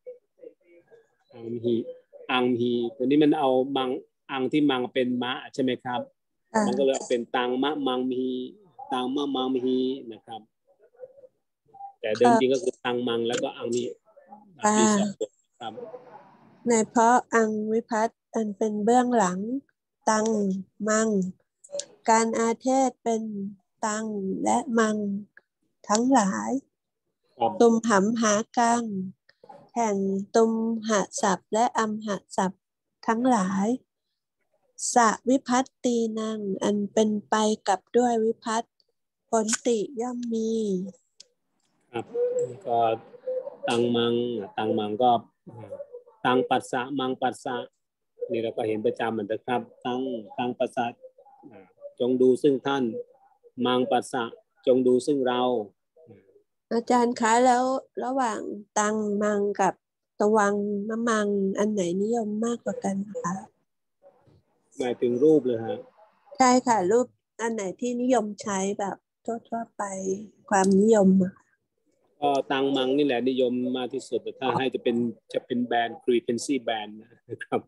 ฮีตัวนี้มันเอามังอังที่มังเป็นมะใช่ไหมครับมันก็เลยเป็นตังมะมังมีตังมะมังมีนะครับแต่เดิมจริงก็คือตังมังแล้วก็อังมีสองบทครับในเพราะอังวิภัตอันเป็นเบื้องหลังตังมังการอาเทศเป็นตังและมังทั้งหลายตุมหำหากังแห่งตุมหะศัพท์และอัมหะศัพท์ทั้งหลายสะวิภัตตีนังอันเป็นไปกับด้วยวิภัตผลติย่อมมีครับก็ตังมังก็ตังปัสสะมังปัสสะนี่เราก็เห็นประจำเหมือนกันครับตังปัสสะจงดูซึ่งท่านมังปัสสะจงดูซึ่งเราอาจารย์คะแล้วระหว่างตังมังกับตะวังมะมังอันไหนนิยมมากกว่ากันคะหมายถึงรูปเลยฮะใช่ค่ะรูปอันไหนที่นิยมใช้แบบทั่วไปความนิยมก็ตังมังนี่แหละนิยมมากที่สุดแต่ถ้าให้จะเป็นแบรนด์ frequency band นะครับ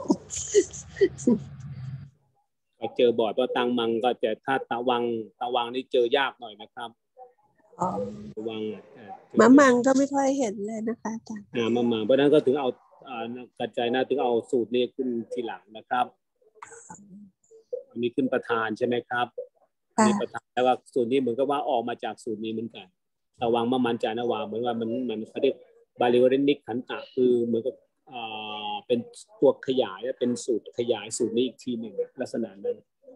เจอบ่อยเพราะตังมังก็จะถ้าตะวังนี่เจอยากหน่อยนะครับตะวังมะมังก็ไม่ค่อยเห็นเลยนะคะอาจารย์มะมังเพราะนั้นก็ถึงเอากระจายนะถึงเอาสูตรนี้ขึ้นทีหลังนะครับอันนี้ขึ้นประธานใช่ไหมครับนี่ประธานแล้วก็สูตรนี้เหมือนกับว่าออกมาจากสูตรนี้เหมือนกันตะวังมะมันจานาวาเหมือนว่ามันเขาเรียกบาลิวรินิกขันตะคือเหมือนกับเป็นตัวขยายและเป็นสูตรขยายสูตรนี้อีกทีหนึ่งลักษณะนั้น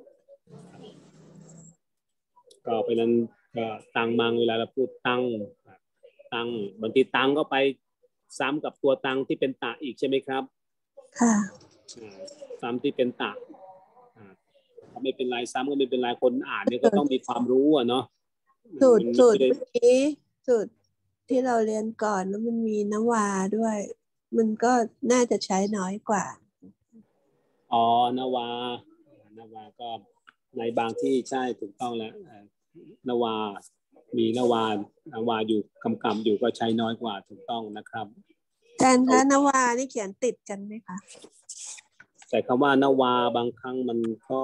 ก็เพราะนั้นก็ตังมังเวลาเราพูดตังบางทีตังก็ไปซ้ำกับตัวตังที่เป็นตะอีกใช่ไหมครับค่ะซ้ำที่เป็นตะไม่เป็นไรซ้ำก็ไม่เป็นไรคนอ่านเนี่ยก็ต้องมีความรู้เนาะสูตรเมื่อกี้สูตรที่เราเรียนก่อนแล้วมันมีนวาด้วยมันก็น่าจะใช้น้อยกว่านวก็ในบางที่ใช่ถูกต้องแล้วนวามีนวาอยู่กำอยู่ก็ใช้น้อยกว่าถูกต้องนะครับอาจารย์คะนวานี่เขียนติดกันไหมคะแต่คำว่านวาบางครั้งมันก็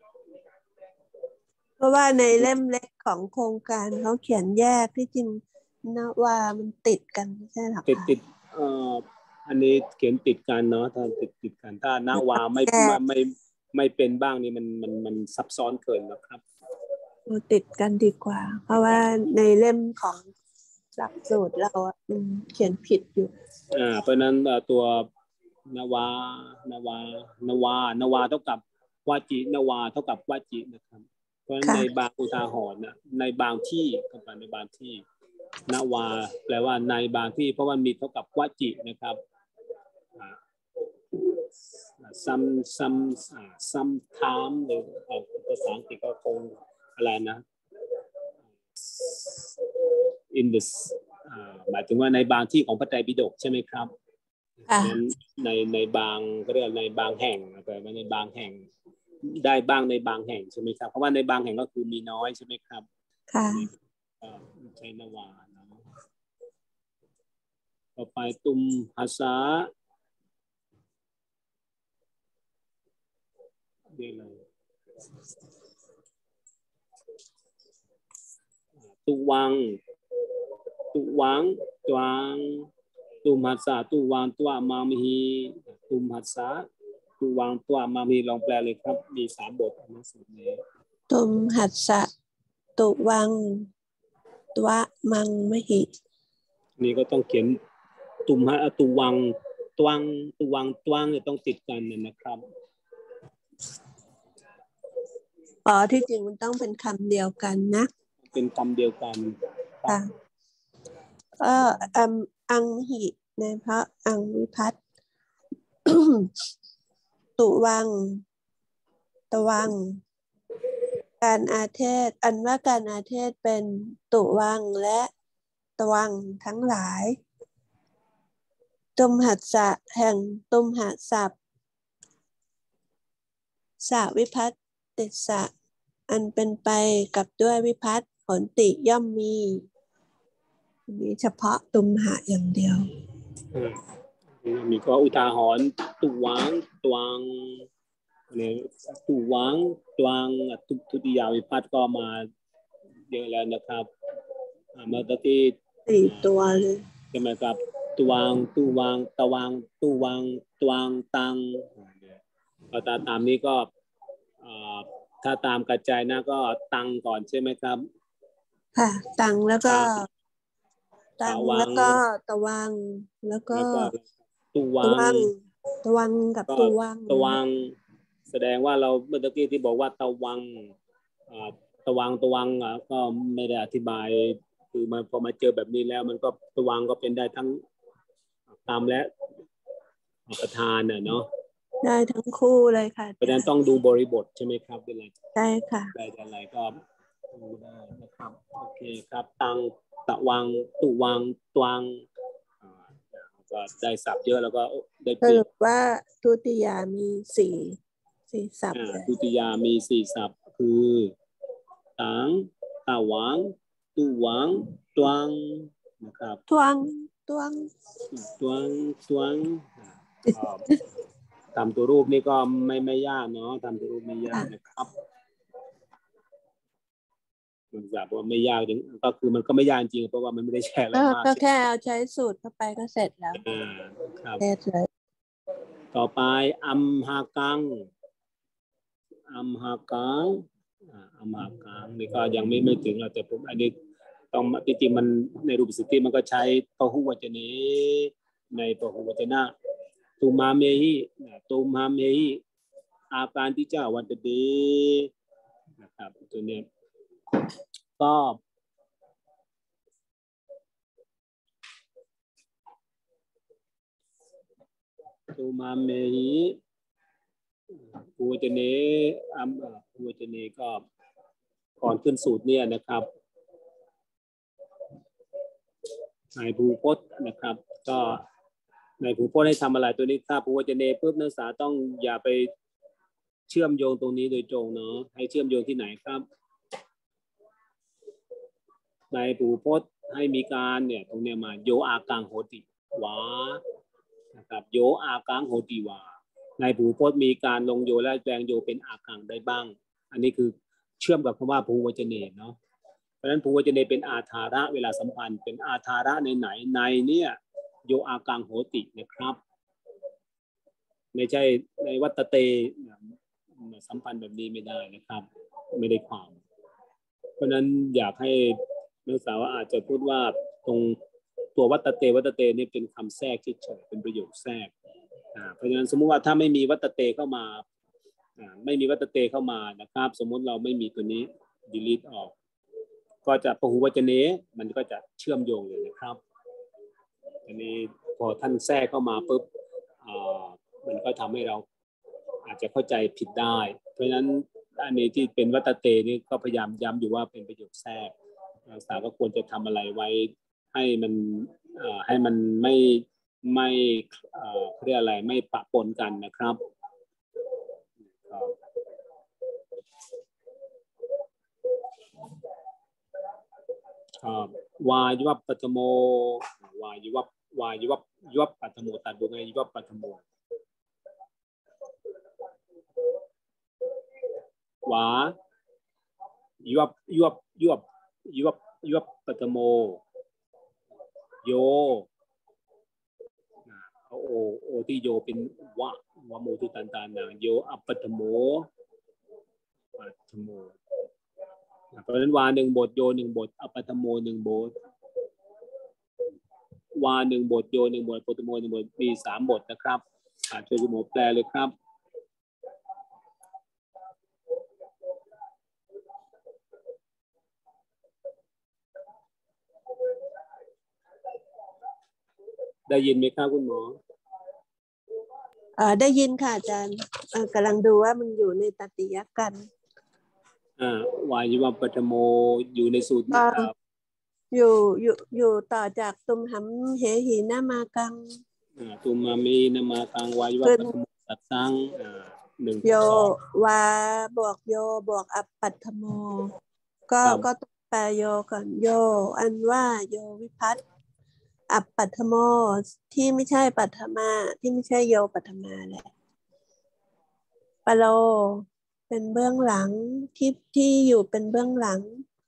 เพราะว่าในเล่มเล็กของโครงการเขาเขียนแยกที่จริงนวามันติดกันไม่ใช่หรอคะติดอันนี้เขียนติดกันเนาะถ้าติดกันถ้านวาไม่เป็นบ้างนี่มันซับซ้อนเกินนะครับติดกันดีกว่าเพราะว่าในเล่มของหลักสูตรเราเขียนผิดอยู่เพราะนั้นตัวนวาเท่ากับวาจินวาเท่ากับวาจินะครับเพราะฉะนั้นในบางอุทาหรณ์นะในบางที่กับในบางที่นวาแปลว่าในบางที่เพราะว่ามีเท่ากับวาจินะครับซัมทามหรือภาษาอังกฤษก็คงอะไรนะ in the หมายถึงว่าในบางที่ของพระไตรปิฎกใช่ไหมครับในบางก็เรียกในบางแห่งแปลว่าในบางแห่งได้บ้างในบางแห่งใช่ไหมครับเพราะว่าในบางแห่งก็คือมีน้อยใช่ไหมครับค่ะใช้นวานะต่อไปตุมภาษาเรียกอะไรตุวังตุวังตุมหัสสะตุวังตัวมามีตุมหัสสะตุวังตัวมามีลองแปลเลยครับมี3บทนะสูตรนี้ตุมหัสสะตุวังตัวมังมหินี่ก็ต้องเขียนตุมหะตุวังตวงเนี่ยต้องติดกันนะครับที่จริงมันต้องเป็นคำเดียวกันนะเป็นคำเดียวกันค่ะอังหิในพระอังวิภัตตุวังตวังการอาเทศอันว่าการอาเทศเป็นตุวังและตวังทั้งหลายตุมหัสสะแห่งตุมหศัพท์สวิภัตติสะอันเป็นไปกับด้วยวิภัตผลติย่อมมีเฉพาะตุมหะอย่างเดียวมีก็อุทาหรณ์ตุวังตวังเนี่ยตุวังตวังทุติยาวิภัตก็มาเยอะแล้วนะครับเมื่อกี้ 4 ตัวเลยใช่ไหมครับตวังตุวังตวังตุวังตวังตังพอตามนี้ก็ถ้าตามกระจายนะก็ตังก่อนใช่ไหมครับค่ะตังแล้วก็ตะวังตะวังแล้วก็ตุวังตะวังกับตุวังตะวังแสดงว่าเราเมื่อกี้ที่บอกว่าตะวังตะวังก็ไม่ได้อธิบายคือมันพอมาเจอแบบนี้แล้วมันก็ตะวังก็เป็นได้ทั้งตามและประธานเนาะได้ทั้งคู่เลยค่ะเพราะฉะนั้นต้องดูบริบทใช่ไหมครับเป็นไรใช่ค่ะได้อะไรก็ดูได้นะครับโอเคครับตังตะวังตุวังตวังก็ได้ศัพท์เยอะแล้วก็ได้สรุปว่าทุติยามีสี่ศัพท์ทุติยามี4 ศัพท์คือตังตะวังตุวังตวังนะครับตวังทำตัวรูปนี่ก็ไม่ยากเนาะทำตัวรูปไม่ยากนะครับมันจะบอกว่าไม่ยากจริงก็คือมันก็ไม่ยากจริงเพราะว่ามันไม่ได้แช่อะไรมากก็แค่เอาใช้สูตรเข้าไปก็เสร็จแล้วครับเสร็จเลยต่อไปอัมหากังนี่ก็ยังไม่ถึงเราแต่ผมอันนี้ต้องจริงๆมันในรูปสิทธิมันก็ใช้พหุวจนะในพหุวจนะตุมาเมหิอาการที่เจ้าวันเดนะครับตัวนี้ก็ตุมาเมหิภูวจนะภูวจนะก็ก่อนขึ้นสูตรเนี่ยนะครับในภูพจน์นะครับก็ในภูพจน์ให้ทำอะไรตัวนี้ถ้าภูวจนะปุ๊บนักศึกษาต้องอย่าไปเชื่อมโยงตรงนี้โดยตรงเนาะให้เชื่อมโยงที่ไหนครับในภูพจน์ให้มีการเนี่ยตรงเนี้ยมาโยอากังโหติวานะครับโยอากังโหติวาในภูพจน์มีการลงโยและแปลงโยเป็นอากังได้บ้างอันนี้คือเชื่อมกับคำว่าภูวจนะเนาะเพราะฉะนั้นภูวจนะเป็นอาธาระเวลาสัมพันธ์เป็นอาธาระในไหนในเนี่ยโยอากังโหตินะครับไม่ใช่ในวัตเตสัมพันธ์แบบนี้ไม่ได้นะครับไม่ได้ความเพราะนั้นอยากให้นักศึกษาว่าอาจจะพูดว่าตรงตัววัตเตนี่เป็นคำแทรกเฉยๆเป็นประโยคแทรกเพราะฉะนั้นสมมุติว่าถ้าไม่มีวัตเตเข้ามาไม่มีวัตเตเข้ามานะครับสมมุติเราไม่มีตัวนี้ delete ออกก็จะพหุวจนะมันก็จะเชื่อมโยงเลยนะครับอันนี้พอท่านแทรกเข้ามาปุ๊บมันก็ทำให้เราอาจจะเข้าใจผิดได้เพราะฉะนั้นอันนี้ที่เป็นวัตเตนี่ก็พยายามย้ำอยู่ว่าเป็นประโยคแทรกนักศึกษาก็ควรจะทำอะไรไว้ให้มันไม่เรียกอะไรไม่ปะปนกันนะครับวายุวัปปัตโมวายุวัปปัตโมตัดดูไงยุวัปปัตโมวายุวัปปัตโมโยโอที่โยเป็นวะโมตุตันตานาโยอัปปัตโมปัตโมเพราะฉะนั้นวา1 บทโย1 บทอัปปัตโม1 บทวา1 บทโย1 บทปัตโม1 บทมี3 บทนะครับช่วยคุณหมอแปลเลยครับได้ยินไหมครับคุณหมอได้ยินค่ะอาจารย์กำลังดูว่ามันอยู่ในตติยกันวายวปัทโมอยู่ในสูตรอยู่ต่อจากตุมหัมเหหินามากังตุมามีนามากังวายวปัทโมตัดสัง1 โย 2 วาบวกโยบวกอัปปัทโมก็ต้องแปลโยก่อนโยอันว่าโยวิภัตอัปปัทโมที่ไม่ใช่ปัทมาที่ไม่ใช่โยปัทมาแหละปะโลเป็นเบื้องหลังที่อยู่เป็นเบื้องหลัง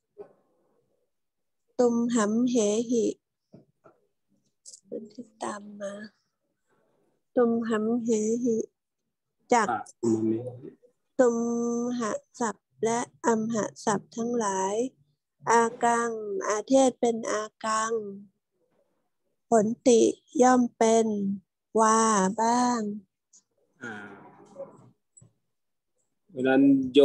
ตุมหัมเหหิเป็นที่ตามมาตุมหัมเหหิจากตุมหศัพท์และอัมหศัพท์ทั้งหลายอากังอาเทศเป็นอากังผลติย่อมเป็นว่าบ้างเพราะนั้นโย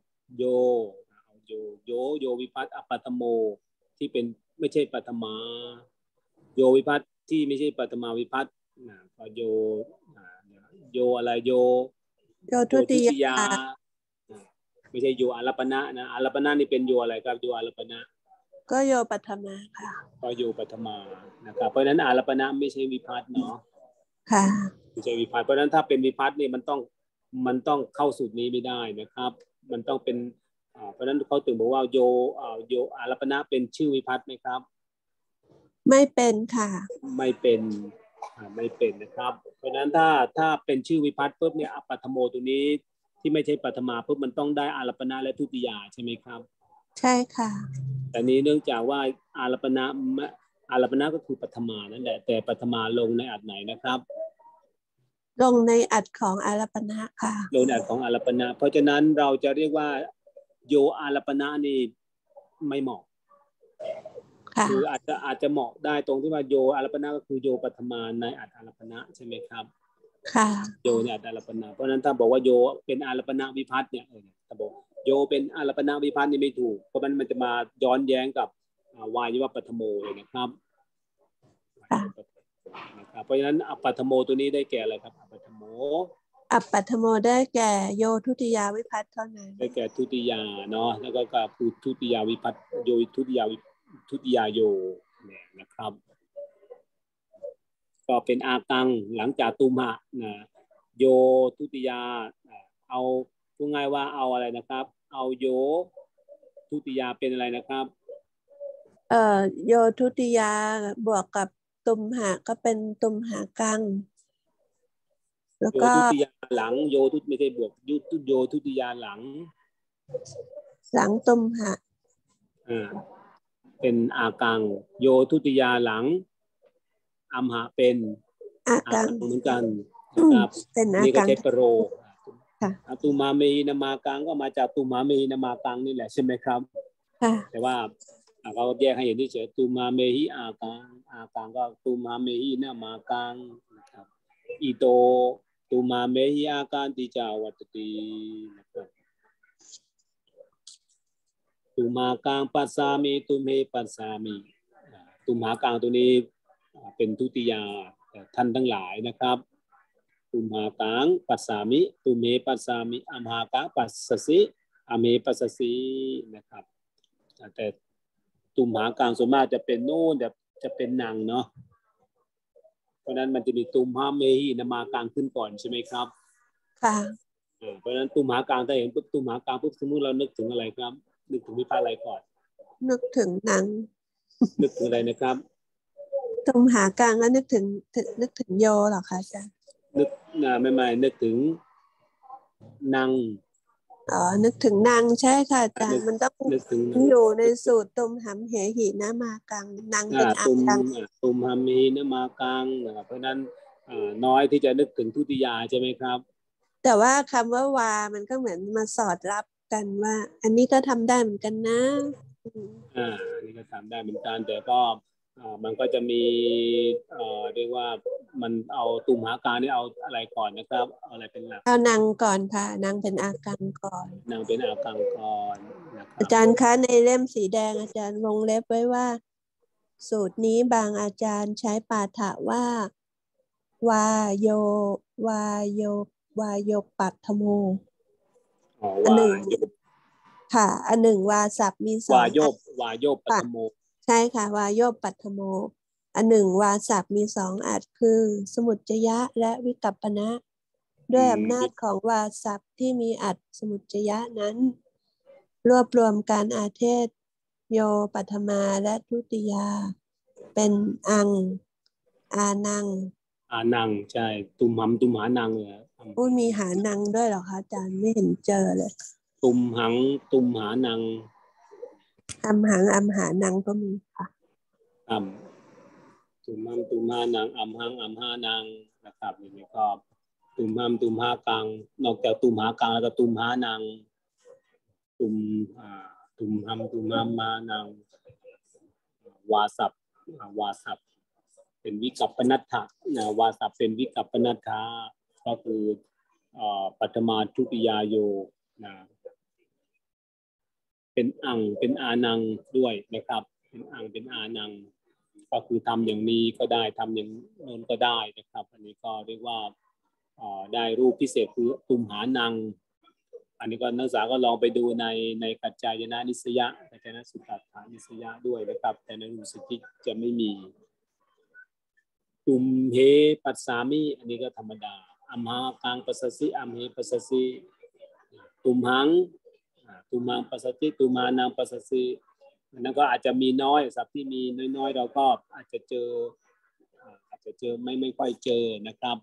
วิภัตอัปปัตโมที่เป็นไม่ใช่ปัตมาโยวิภัตที่ไม่ใช่ปัตมาวิภัตก็โยอะไรโยทุติยาไม่ใช่โยอารัปนะนะอารัปนะนี่เป็นโยอะไรครับโยอารัปนะก็โยปัทมาค่ะก็โยปัทมานะครับเพราะฉะนั้นอารัปนะไม่ใช่วิภัตเนาะค่ะไม่ใช่วิภัตเพราะฉะนั้นถ้าเป็นวิภัตนี่มันต้องเข้าสูตรนี้ไม่ได้นะครับมันต้องเป็นเพราะฉะนั้นเขาถึงบอกว่าโยอารัปนะเป็นชื่อวิภัตไหมครับไม่เป็นค่ะไม่เป็นนะครับเพราะฉะนั้นถ้าเป็นชื่อวิภัตปุ๊บเนี่ยอัปปัทโมตัวนี้ที่ไม่ใช่ปัทมาปุ๊บมันต้องได้อารัปนะและทุติยาใช่ไหมครับใช่ค่ะแต่นี้เนื่องจากว่าอารัปนะก็คือปัทมานั่นแหละแต่ปัทมาลงในอัดไหนนะครับลงในอัดของอารัปนะค่ะลงในอัดของอารัปนะเพราะฉะนั้นเราจะเรียกว่าโยอารัปนะนี่ไม่เหมาะคืออาจจะเหมาะได้ตรงที่ว่าโยอารัปนะก็คือโยปัทมาในอัดอารัปนะใช่ไหมครับค่ะโยในอัดอารัปนะเพราะฉะนั้นถ้าบอกว่าโยเป็นอารัปนะวิภัตเนี่ยถ้าบอกโยเป็นอารัปนะวิภัตนี่ไม่ถูกเพราะมันจะมาย้อนแย้งกับวายวปัทโมเลยนะครับเพราะฉะนั้นอัปปัทโมตัวนี้ได้แก่อะไรครับอัปปัทโมได้แก่โยทุติยาวิภัตเท่านั้นได้แก่ทุติยาเนาะแล้วก็คือทุติยาวิภัตโยทุติยาโยเนี่ยนะครับก็เป็นอากังหลังจากตุมหะนะโยทุติยาเอาพูดง่ายว่าเอาอะไรนะครับเอาโยทุติยาเป็นอะไรนะครับโยทุติยาบวกกับตุมหะก็เป็นตุมหะกังแล้วก็โยทุติยาหลังโยทุไม่ใช่บวกโยทุติยาหลังตุมหะเป็นอากังโยทุติยาหลังอัมหะเป็นอากังเหมือนกันนะครับนี่ก็ใช้ปโรตุมาเมหินามากังก็มาจากตุมาเมหินามากังนี่แหละใช่ไหมครับแต่ว่าเขาแยกให้เห็นที่เฉยตุมาเมหิอากังก็ตุมาเมหินามากังนะครับอิโตตุมาเมหิอาการติจาวัตตินะครับตุมากังปัสสามิตุเมปัสสามิตุมหากังตัวนี้เป็นทุติยาท่านทั้งหลายนะครับตุมหากังปัสสามิตุเมปัสสามิอัมหากังปัสสสิอเมปัสสสินะครับแต่ตุมหากังส่วนมากจะเป็นโน่นจะเป็นนางเนาะเพราะนั้นมันจะมีตุมหาเมหินามากังขึ้นก่อนใช่ไหมครับค่ะเพราะนั้นตุมหากังถ้าเห็นปุ๊บตุมหากังปุ๊บสมมติเรานึกถึงอะไรครับนึกถึงวิภัตอะไรก่อนนึกถึงนางนึกถึงอะไรนะครับตุมหากังแล้วนึกถึงโยหรอคะอาจารย์นึกไม่นึกถึงนางนึกถึงนางใช่ค่ะอาจารย์มันต้องอยู่ในสูตรตุมหัมเหหินามากังนางเป็นอากังตุมหัมเหหินามากังเพราะนั้นน้อยที่จะนึกถึงทุติยาใช่ไหมครับแต่ว่าคำว่าวามันก็เหมือนมาสอดรับกันว่าอันนี้ก็ทำได้เหมือนกันนะอันนี้ก็ทำได้เหมือนกันแต่ก็มันก็จะมีเรียกว่ามันเอาตุมหาการนี่เอาอะไรก่อนนะครับเอาอะไรเป็นหลักเอานางก่อนค่ะนางเป็นอากังก่อนนางเป็นอากังก่อนนะครับอาจารย์คะในเล่มสีแดงอาจารย์วงเล็บไว้ว่าสูตรนี้บางอาจารย์ใช้ปาฐะว่าวาโยวาโยวาโยปัตถโมอันหนึ่งค่ะอันหนึ่งวาศัพท์มีสองวาโยปัตถโมใช่ค่ะวาโยปัตถโมอันหนึ่งวาศัพท์มีสองอัดคือสมุจจยะและวิกัปปนะด้วยอำนาจของวาศัพท์ที่มีอัดสมุจจยะนั้นรวบรวมการอาเทศโยปัทมาและทุติยาเป็นอังอานังใช่ตุมหำตุมหานังเลยอุ้ยมีหานังด้วยเหรอคะอาจารย์ไม่เห็นเจอเลยตุมหังตุมหานังอัมหังอัมหานังก็มีค่ะตุมหังตุมหานังอัมหังอัมหานังนะครับอย่างนี้ก็ตุมหังตุมหากังนอกจากตุมหากังแล้วก็ตุมหานังตุมหังตุมหามานังวาศัพท์เป็นวิกัปปนัตถะนะวาศัพท์เป็นวิกัปปนัตถะก็คือปัทมาทุติยาโยนะเป็นอังเป็นอานังด้วยนะครับเป็นอังเป็นอานังก็คือทำอย่างนี้ก็ได้ทำอย่างโน้นก็ได้นะครับอันนี้ก็เรียกว่าได้รูปพิเศษคือตุมหานังอันนี้ก็นักศึกษาก็ลองไปดูในกัจจายนะนิสยะกัจจายนะสุตตถานิสยะด้วยนะครับแต่ในอุสกิจะไม่มีตุมเหปัสสามิอันนี้ก็ธรรมดาอัมหากังปัสสสิอัมเหปัสสสิตุมหังตุมังปัสสติตุมานังปัสสสินั่นก็อาจจะมีน้อยศัพท์ที่มีน้อยๆเราก็อาจจะเจอไม่ค่อยเจอนะครับ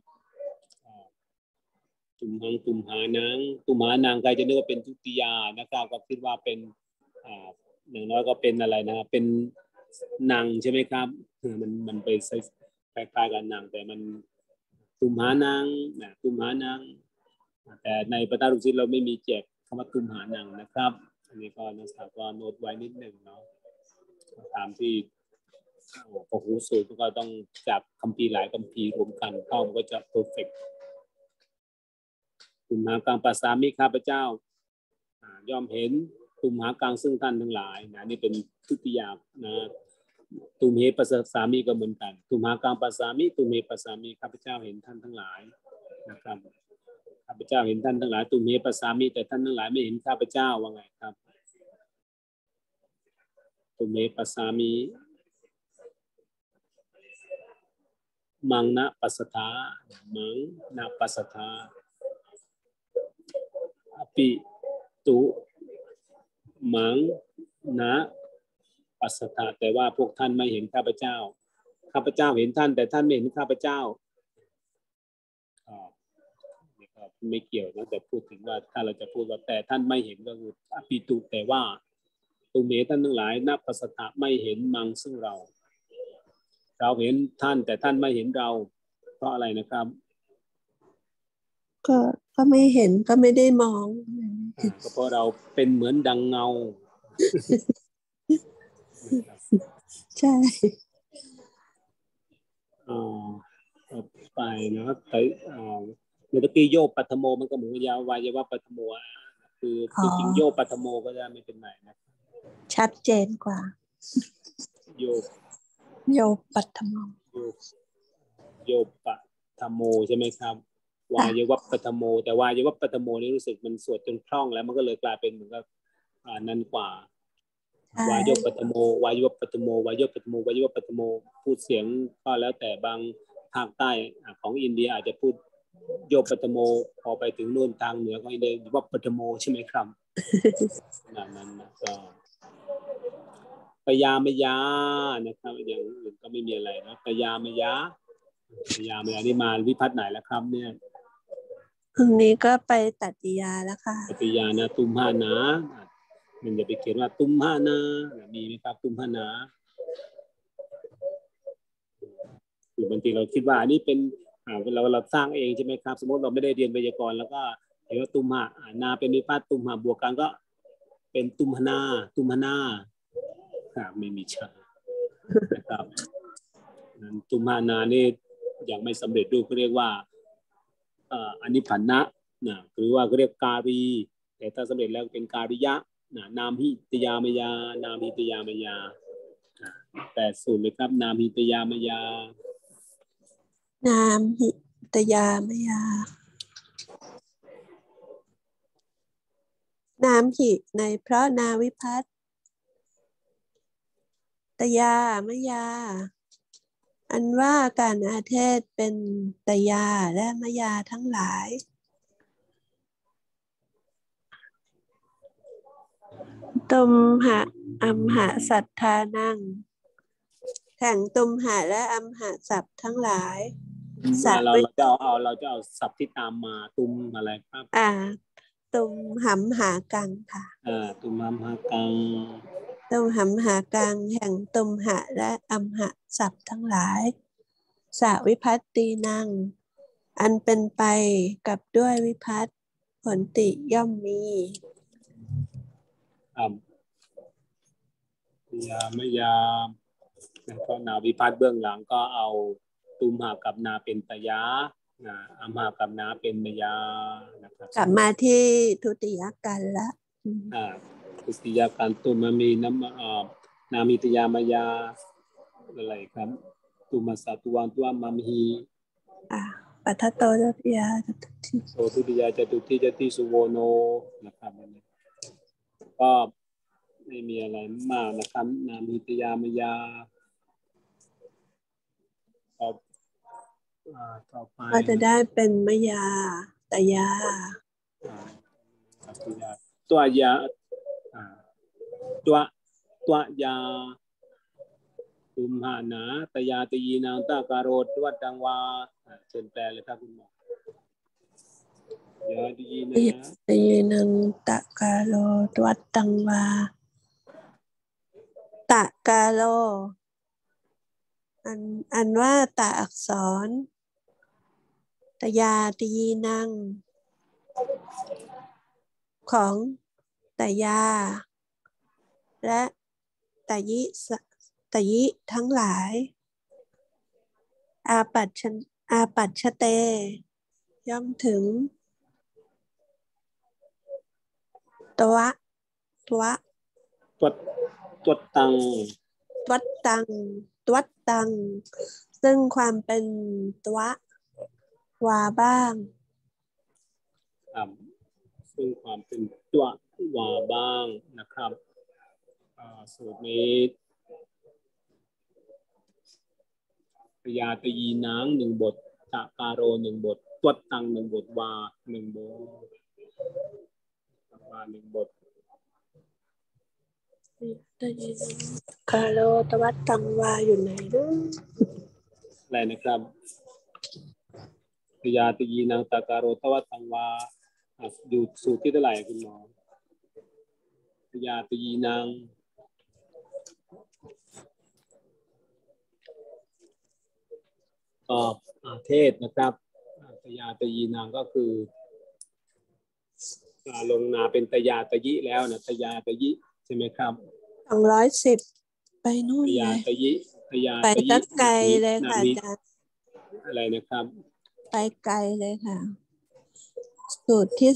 ตุมหังตุมหานังใครจะนึกว่าเป็นทุติยานะครับก็คิดว่าเป็นอย่างน้อยก็เป็นอะไรนะเป็นนางใช่ไหมครับมันไปคล้ายๆกันนางแต่มันตุมหานังนะตุมหานังแต่ในปฐารุสิเราไม่มีแจกคำว่าตุมหานังนะครับอันนี้ก็นักศึกษาก็โน้ตไว้นิดหนึ่งเนาะตามที่พหูสูตรก็ต้องจับคัมภีร์หลายคัมภีร์รวมกันเข้ามันก็จะเพอร์เฟกต์ตุมหากังปัสสามิข้าพเจ้าย่อมเห็นตุมหากังซึ่งท่านทั้งหลายนะนี่เป็นทุติยานะตุมเหปัสสามิก็เหมือนกันตุมหากังปัสสามิตุมเหปัสสามิข้าพเจ้าเห็นท่านทั้งหลายนะครับข้าพเจ้าเห็นท่านทั้งหลายตุมเหปัสสามิแต่ท่านทั้งหลายไม่เห็นข้าพเจ้าว่าไงครับตุมเหปัสสามิมังนะปัสสทามังนะปัสสทาอปิตุมังนะปัสสทาแต่ว่าพวกท่านไม่เห็นข้าพเจ้าข้าพเจ้าเห็นท่านแต่ท่านไม่เห็นข้าพเจ้าไม่เกี่ยวนะแต่พูดถึงว่าถ้าเราจะพูดว่าแต่ท่านไม่เห็นก็คืออปิตุแต่ว่าตุเมท่านทั้งหลายนับปัสสทะไม่เห็นมังซึ่งเราเห็นท่านแต่ท่านไม่เห็นเราเพราะอะไรนะครับก็ไม่เห็นก็ไม่ได้มองก็เพราะเราเป็นเหมือนดังเงาใช่ไปนะครับแต่เมื่อกี้โยปัทโมมันก็เหมือนยาวายวัปัทโมคือจริงๆโยปัทโมก็จะไม่เป็นไรนะชัดเจนกว่าโยปัทโมโยปัทโมใช่ไหมครับวายวัปัทโมแต่วายวัปัทโมนี่รู้สึกมันสวดจนคล่องแล้วมันก็เลยกลายเป็นเหมือนกับนั่นกว่าวายปัทโมวายวัปัทโมวายปัทโมวายวัปัทโมพูดเสียงก็แล้วแต่บางภาคใต้ของอินเดียอาจจะพูดโยปัทโมพอไปถึงนู่นทางเหนือของอินเดียวัปัทโมใช่ไหมครับนั้นนะก็ปยามยานะครับอย่างอื่นก็ไม่มีอะไรนะปยามยานี่มาวิพัฒน์ไหนแล้วครับเนี่ยพรุ่งนี้ก็ไปตัดติยาแล้วค่ะตัดติยานะตุมหานะมันจะไปเขียนว่าตุมหานะมีไหมครับตุมหานะคือบางทีเราคิดว่าอันนี้เป็นเราสร้างเองใช่ไหมครับสมมติเราไม่ได้เรียนไวยากรณ์แล้วก็เห็นว่าตุมหานาเป็นวิพัฒน์ตุมหาบวกกันก็เป็นตุมหนาไม่มีชานะครับตุมหานานี่ยังไม่สำเร็จรูปเขาเรียกว่าอนิพันนะหรือว่าเขาเรียกการีแต่ถ้าสำเร็จแล้วเป็นการิยะนามหิตยามยานามหิตยามยา80เลยครับนามหิตยามยานามหิตยามยานามหิในเพราะนาวิภัตตยามยาอันว่าการอาเทศเป็นตยาและมยาทั้งหลายตุมหะอัมหะสัทธานังแห่งตุมหะและอัมหะศัพท์ทั้งหลายเราจะเอาศัพท์ที่ตามมาตุมอะไรครับตุมหำหากังค่ะตุมหำหากังตุมหำหากังแห่งตุมหะและอัมหะศัพท์ทั้งหลายสวิภัตตีนังอันเป็นไปกับด้วยวิภัตผลติย่อมมียามยามแล้วก็นาวิภัตเบื้องหลังก็เอาตุมหากับนาเป็นตยาอัมหากับนาเป็นมยานะครับกลับมาที่ทุติยกันละทุติยกันตุมมีนามิตยามยาอะไรครับตุมสัตวันตัวมัมฮีปัทโตจตุยาจตุติโสทุติยาจตุติจติสุโวโนนะครับก็ไม่มีอะไรมากนะครับนามิตยามยาต่อไปก็จะได้เป็นมยาตยาตัวยาตัวยาตุมหานาตยาตยีนางตาการโรตวัดดังวาเชิญแปลเลยครับคุณหมอยาตยีนางตาการโรตวัดดังวาตะกาโลอันว่าตะอักษรตยาตยีนังของตยาและตยิทั้งหลายอาปัชเตย่อมถึงตัวตังซึ่งความเป็นตัววาบ้างซึ่งความเป็นตัววาบ้างนะครับสูตรนี้ตยาตยีนาง1 บทตะการโร1 บทตวัดตัง1 บทวา1 บทวา1 บทตยีกาโลตวัดตังวาอยู่ไหนนะอะไรนะครับตยาตยีนางตะการโรตวัดตังวาอยู่สูตรที่เท่าไหร่คุณหมอตยาตยีนางเทศนะครับตยาตยีนางก็คือลงนาเป็นตยาตยิแล้วนะตยาตยิใช่ไหมครับ 210ไปนู่นเลยไปตัดไกลเลยค่ะอาจารย์อะไรนะครับไปไกลเลยค่ะสูตรที่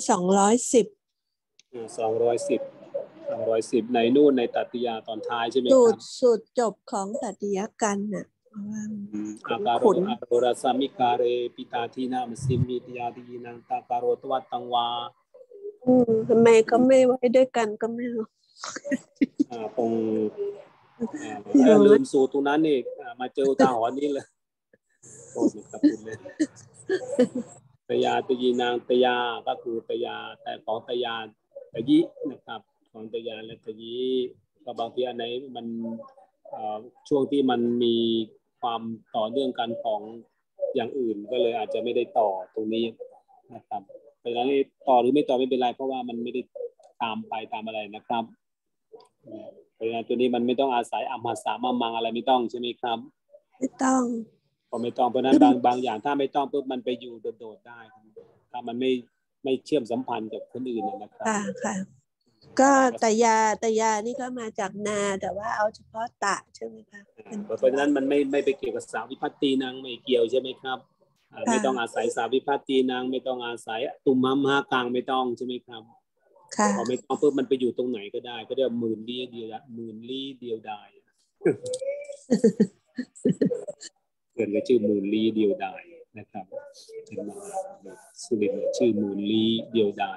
210ในนู่นในตัตติยาตอนท้ายใช่ไหมครับสูตรจบของตัตติยกันน่ะอาการโรราสามิกาเรปิตาทีนามสิมิตยาตีนังตาการโรตวัตตังวาทำไมก็ไม่ไว้ด้วยกันก็ไม่รู้คงลืมสูตรตรงนั้นนี่มาเจออุทาหรณ์นี้เลยโทษนะครับคุณเลยตยาตยีนางตยาก็คือตยาแต่ของตยาตยินะครับของตยาและตยิก็บางทีอันไหนมันช่วงที่มันมีความต่อเนื่องกันของอย่างอื่นก็เลยอาจจะไม่ได้ต่อตรงนี้นะครับเพราะฉะนั้นต่อหรือไม่ต่อไม่เป็นไรเพราะว่ามันไม่ได้ตามไปตามอะไรนะครับเพราะฉะนั้นตัวนี้มันไม่ต้องอาศัยอัมหัสสะมะมังอะไรไม่ต้องใช่ไหมครับไม่ต้องพอไม่ต้องเพราะนั้นบางอย่างถ้าไม่ต้องปุ๊บมันไปอยู่โดดๆได้ถ้ามันไม่เชื่อมสัมพันธ์กับคนอื่นนะครับค่ะก็ตยานี่ก็มาจากนาแต่ว่าเอาเฉพาะตะใช่ไหมคะเพราะฉะนั้นมันไม่ไปเกี่ยวกับสาวิภัตตีนางไม่เกี่ยวใช่ไหมครับไม่ต้องอาศัยสาวิภัตตีนางไม่ต้องอาศัยตุมมหากลางไม่ต้องใช่ไหมครับพอไม่ต้องปุ๊บมันไปอยู่ตรงไหนก็ได้ก็เรียกหมื่นลี้เดียวดายเกิดก็ชื่อหมื่นลี้เดียวดายนะครับเป็นมหาสุรินทร์ชื่อมูลลีเดียวดาย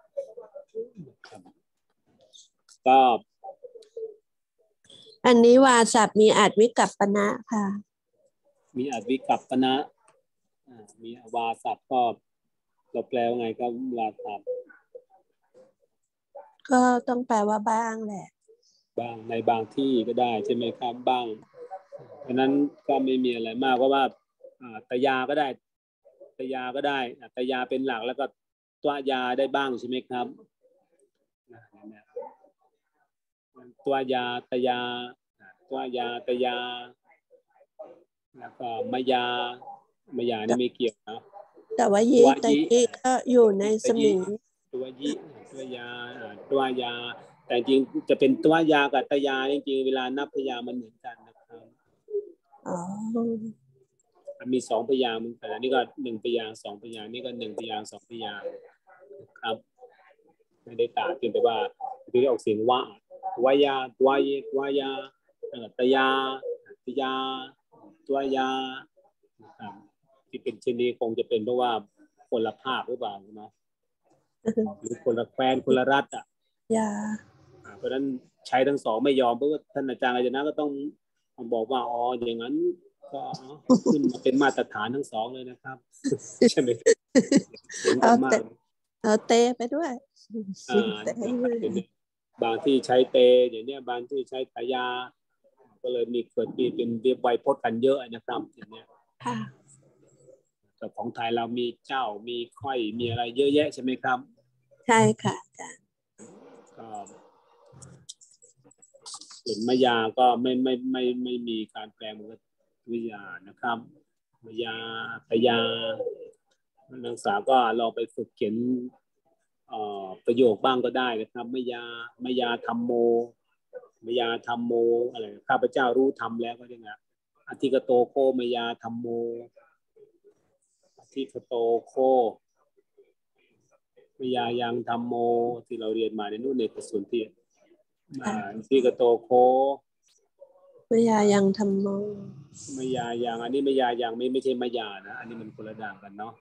ก็อันนี้วาสับมีอาจวิกัปปนะค่ะมีอาจวิกัปปนะมีวาสับก็เราแปลว่าไงก็วาสับก็ต้องแปลว่าบ้างแหละบ้างในบางที่ก็ได้ใช่ไหมครับบ้างเพราะนั้นก็ไม่มีอะไรมากเพราะว่าตยาก็ได้ตยาก็ได้ตยาเป็นหลักแล้วก็ตัวยาได้บ้างใช่ไหมครับตัวยาตยาตัวยาตยาแล้วก็มายานี่ไม่เกี่ยวนะแต่ว่ายีตะยีก็อยู่ในสมิงตัวยาแต่จริงจะเป็นตัวยากับตยาจริงๆเวลานับพยางค์มันเหมือนกันนะครับอ๋อมันมี2พยางค์แต่อันนี้ก็1พยางค์2พยางค์นี่ก็1พยางค์2พยางค์ครับไม่ได้ต่างกันแต่ว่าที่ออกเสียงว่าตัวยาตยาตัวยานะครับที่เป็นชนีคงจะเป็นเพราะว่าคนละภาคหรือเปล่านะหรือคนละแคว้นคนละรัฐอ่ะเพราะฉะนั้นใช้ทั้งสองไม่ยอมเพราะว่าท่านอาจารย์อาจารย์ก็ต้องบอกว่าอ๋ออย่างนั้นก็ขึ้นมาเป็นมาตรฐานทั้งสองเลยนะครับใช่ไหมเอาเตไปด้วยบางที่ใช้เตอย่างนี้บางที่ใช้ตยาก็เลยมีเกิดเป็นเรียบไวยพจน์กันเยอะนะครับอย่างนี้แต่ของไทยเรามีเจ้ามีค่อยมีอะไรเยอะแยะใช่ไหมครับใช่ค่ะอาจารย์ก็ส่วนมายาก็ไม่มีการแปลงวิทยานะครับมายาตยานักศึกษาก็ลองไปฝึกเขียนประโยคบ้างก็ได้นะครับมายาธรรมโมอะไรข้าพเจ้ารู้ธรรมแล้วก็ได้นะอธิกโตโคมายาธรรมโมอธิกโตโคมายายังธรรมโมที่เราเรียนมาในนู่นในกระสุนที่อธิกโตโคมายายังธรรมโมมายายังอันนี้มายายังไม่ใช่มายานะอันนี้มันคนละด่างกันเนาะ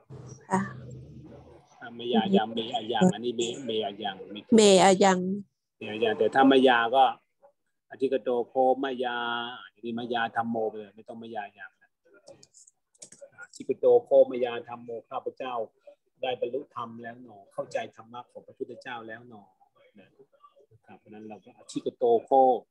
มายายังเมอายังอันนี้เมอายังเมอายังแต่ถ้ามายาก็อธิกโตโคมายาอันนี้มายาธรรมโมไปเลยไม่ต้องมายายังอธิกโตโคมายาธรรมโมข้าพเจ้าได้บรรลุธรรมแล้วหนอเข้าใจธรรมะของพระพุทธเจ้าแล้วหนอนะครับเพราะนั้นเราก็อธิกโตโค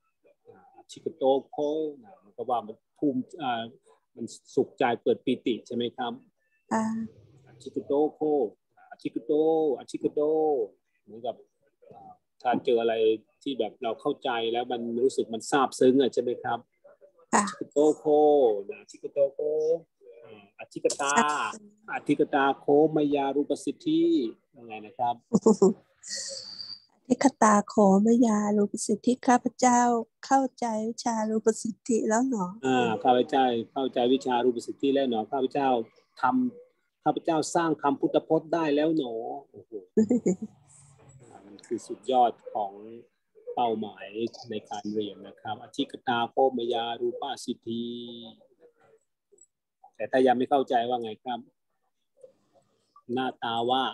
มันก็ว่ามันภูมิมันสุขใจเกิดปีติใช่ไหมครับอธิกโตโคอธิกโตเหมือนกับถ้าเจออะไรที่แบบเราเข้าใจแล้วมันรู้สึกมันซาบซึ้งใช่ไหมครับอธิกโตโคอธิกโตโคอธิกตาโคมายารูปสิทธิยังไงนะครับอธิกตาโคมายารูปสิทธิข้าพเจ้าเข้าใจวิชารูปสิทธิแล้วหนอข้าพเจ้าเข้าใจวิชารูปสิทธิแล้วหนอข้าพเจ้าสร้างคำพุทธพจน์ได้แล้วหนอโอ้โหมันคือสุดยอดของเป้าหมายในการเรียนนะครับอธิกตาโคมายารูปสิทธิแต่ถ้ายังไม่เข้าใจว่าไงครับหน้าตาว่า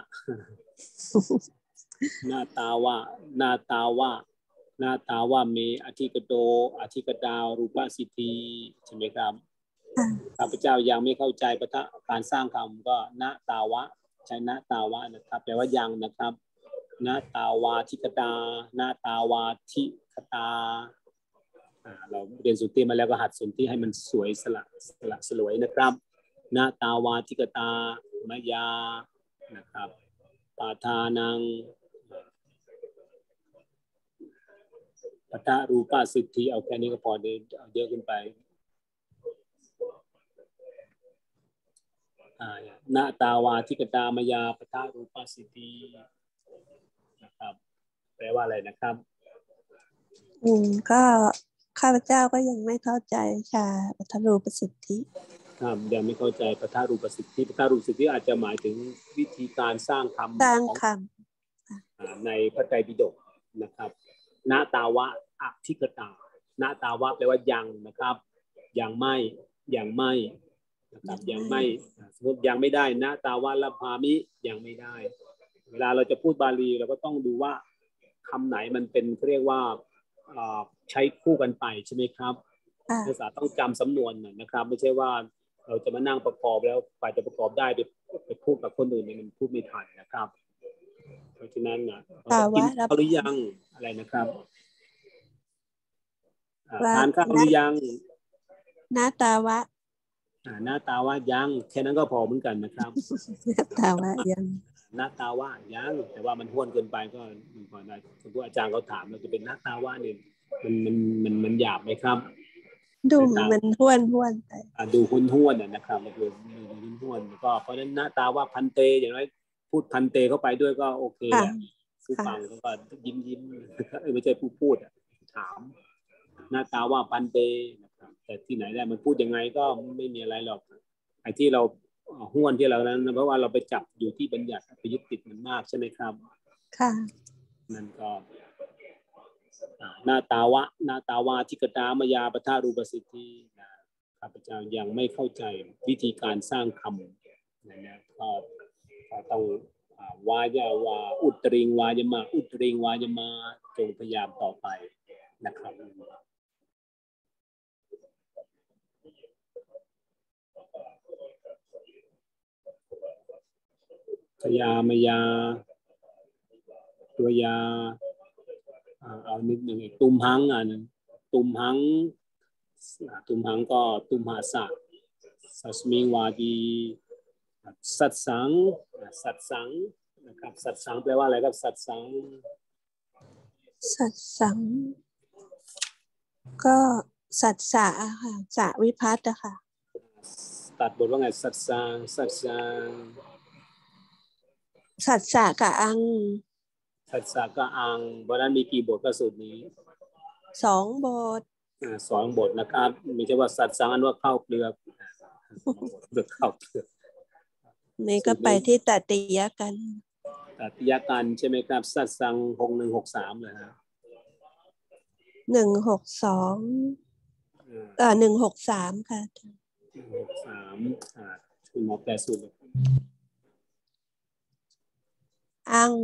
มีอธิกโตอธิกตารูปสิทธิใช่ไหมครับข้าพเจ้ายังไม่เข้าใจการสร้างคำก็นาตาวะใช้นาตาวะนะครับแปลว่ายังนะครับนาตาวาธิกตานาตาวาธิกตาเราเรียนสุนทรีมาแล้วก็หัดสุนทรีให้มันสวยสลวยนะครับนาตาวาธิกตามายานะครับปาทานังปทารูปสิทธิเอาแค่นี้ก็พอเดี๋ยวเยอะขึ้นไปนาตาวาธิกตามายาปทารูปสิทธินะครับแปลว่าอะไรนะครับก็ข้าพเจ้าก็ยังไม่เข้าใจค่ะปทารูปสิทธิครับยังไม่เข้าใจปทารูปสิทธิอาจจะหมายถึงวิธีการสร้างคำในพระไตรปิฎกนะครับนาตาวะอธิกตานาตาวะแปลว่ายังนะครับยังไม่นะครับยังไม่สมมติยังไม่ได้นะตาวะละพามิยังไม่ได้เวลาเราจะพูดบาลีเราก็ต้องดูว่าคำไหนมันเป็นเรียกว่าใช้คู่กันไปใช่ไหมครับนักศึกษาต้องจำสำนวนนะครับไม่ใช่ว่าเราจะมานั่งประกอบแล้วฝ่ายจะประกอบได้ไปพูดกับคนอื่นมันพูดไม่ทันนะครับเพราะฉะนั้นเรากินข้าวหรือยังอะไรนะครับทานข้าวหรือยังหน้าตาวะหน้าตาว่ายังแค่นั้นก็พอเหมือนกันนะครับหน้าตาวะยังหน้าตาว่ายังแต่ว่ามันห้วนเกินไปก็ก่อนได้สมมติอาจารย์เขาถามเราจะเป็นหน้าตาว่าเนี่ยมันหยาบไหมครับดูมันห้วนไปดูห้วนนะครับมันดูห้วนก็เพราะฉะนั้นหน้าตาว่าพันเตอย่างไรพูดพันเตเข้าไปด้วยก็โอเคแหละผู้ฟังก็ยิ้มไม่ใช่ผู้พูดถามหน้าตาว่าพันเตนะครับแต่ที่ไหนได้มันพูดยังไงก็ไม่มีอะไรหรอกไอ้ที่เราห้วนที่เรานั้นเพราะว่าเราไปจับอยู่ที่บัญญัติไปยึดติดมันมากใช่ไหมครับค่ะนั่นก็หน้าตาวะทิกตามายาปทารูปสิทธิข้าพเจ้ายังไม่เข้าใจวิธีการสร้างคำนะก็ต้องวายาวาอุตริงวายมาอุตริงวายมาจงพยายามต่อไปนะครับพยามายาตัวยาเอานิดหนึ่งตุมหังตุมหังก็ตุมหาสะสัสมิงวาดีสัตสังนะครับสัตสังแปลว่าอะไรครับสัตสังก็สัตสะค่ะสะวิภัตต์ค่ะตัดบทว่าไงสัตสังสัตสะกับอังสัตสะกับอังเพราะนั้นมีกี่บทพระสูตรนี้ 2 บท 2 บทนะครับไม่ใช่ว่าสัตสังอันว่าข้าวเปลือกข้าวเปลือกนี่ก็ไปที่ตติยกันใช่ไหมครับสัตสัง6163เลยฮะ 162 163ค่ะ 163คุณหมอแปลสูตรอัง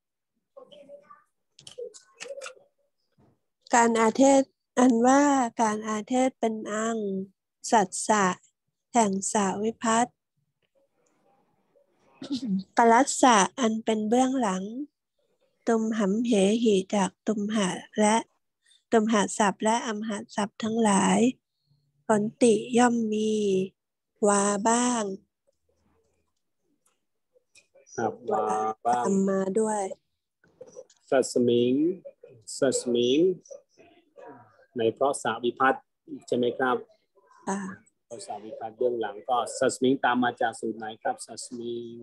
การอาเทศอันว่าการอาเทศเป็นอังสัตสะแห่งสาวิภัตต์ปรัสสะอันเป็นเบื้องหลังตุมหัมเหหิจากตุมหะศัพท์และอัมหะศัพท์ทั้งหลายผลติย่อมมีวาบ้างครับวาบ้างมาด้วยสัสมิงในเพราะสาวิภัตต์ใช่ไหมครับเพราะสาวิภัตต์เบื้องหลังก็สัสมิงตามมาจากสูตรไหนครับสัสมิง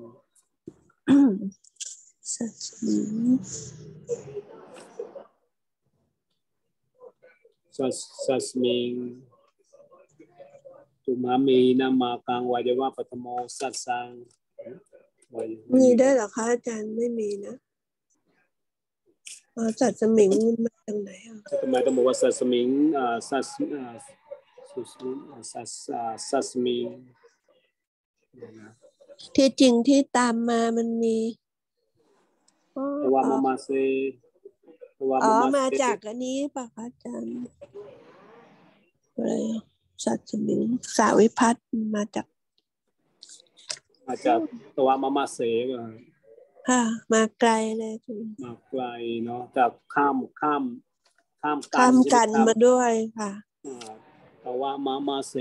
สัสมิงตุมามีนามากังวายาวะปัทโมสัสสังมีได้หรอคะอาจารย์ไม่มีนะสัตสมิงมาจากไหนทำไมต้องบอกว่าสัสมิงสัสมิงที่จริงที่ตามมามันมีตัวมาเซมาจากอันนี้ป่ะคะอาจารย์อะไรสัตสมิงสาวิภัตต์มาจากตัวมาเซค่ะมาไกลเลยมาไกลเนาะจากข้ามกันมาด้วยค่ะตัวมาเซ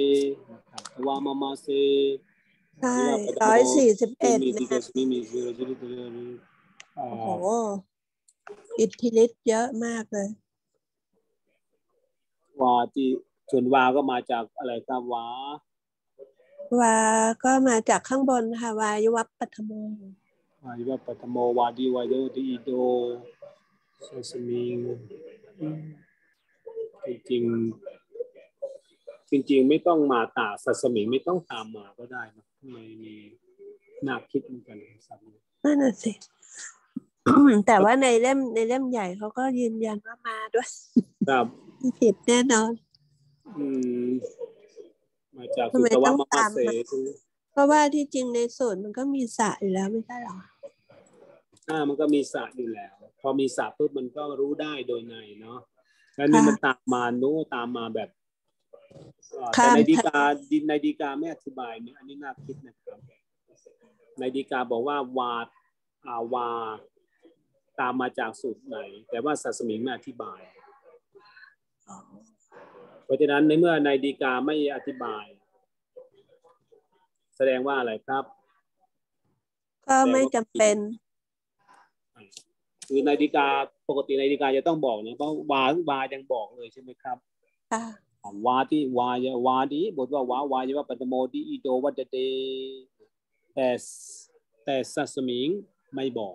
ใช่141นะโอ้โหอิทธิฤทธิ์เยอะมากเลยวาที่ส่วนวาก็มาจากอะไรครับวาก็มาจากข้างบนค่ะวายุวัปปัทโมวาดีวายโดดีโดสัสมิงจริงไม่ต้องมาตาสัสมิงไม่ต้องตามมาก็ได้นะไม่มีน่าคิดเหมือนกันนั่นน่ะสิแต่ว่าในเล่มใหญ่เขาก็ยืนยันว่ามาด้วยครับผิดแน่นอนมาจากทำสุไมตวะต้องมมาเสตามมาเพราะว่าที่จริงในสูตรมันก็มีสระอยู่แล้วไม่ใช่หรอมันก็มีสระอยู่แล้วพอมีสระปุ๊บมันก็รู้ได้โดยในเนาะแล้วนี่ค่ะมันตามมาโน้ตามมาแบบแต่ข้ามในฎีกาไม่อธิบายเนี่ยอันนี้น่าคิดนะครับในฎีกาบอกว่าวาตามมาจากสูตรไหนแต่ว่าศาสมิงไม่อธิบายเพราะฉะนั้นในเมื่อในฎีกาไม่อธิบายแสดงว่าอะไรครับก็ไม่จำเป็นคือในฎีกาปกติในฎีกาจะต้องบอกนะเพราะวายังบอกเลยใช่ไหมครับค่ะวาที่วาดีบทว่าวายว่าปัตโมดีอิโดวัตเตแต่แต่สัสมิงไม่บอก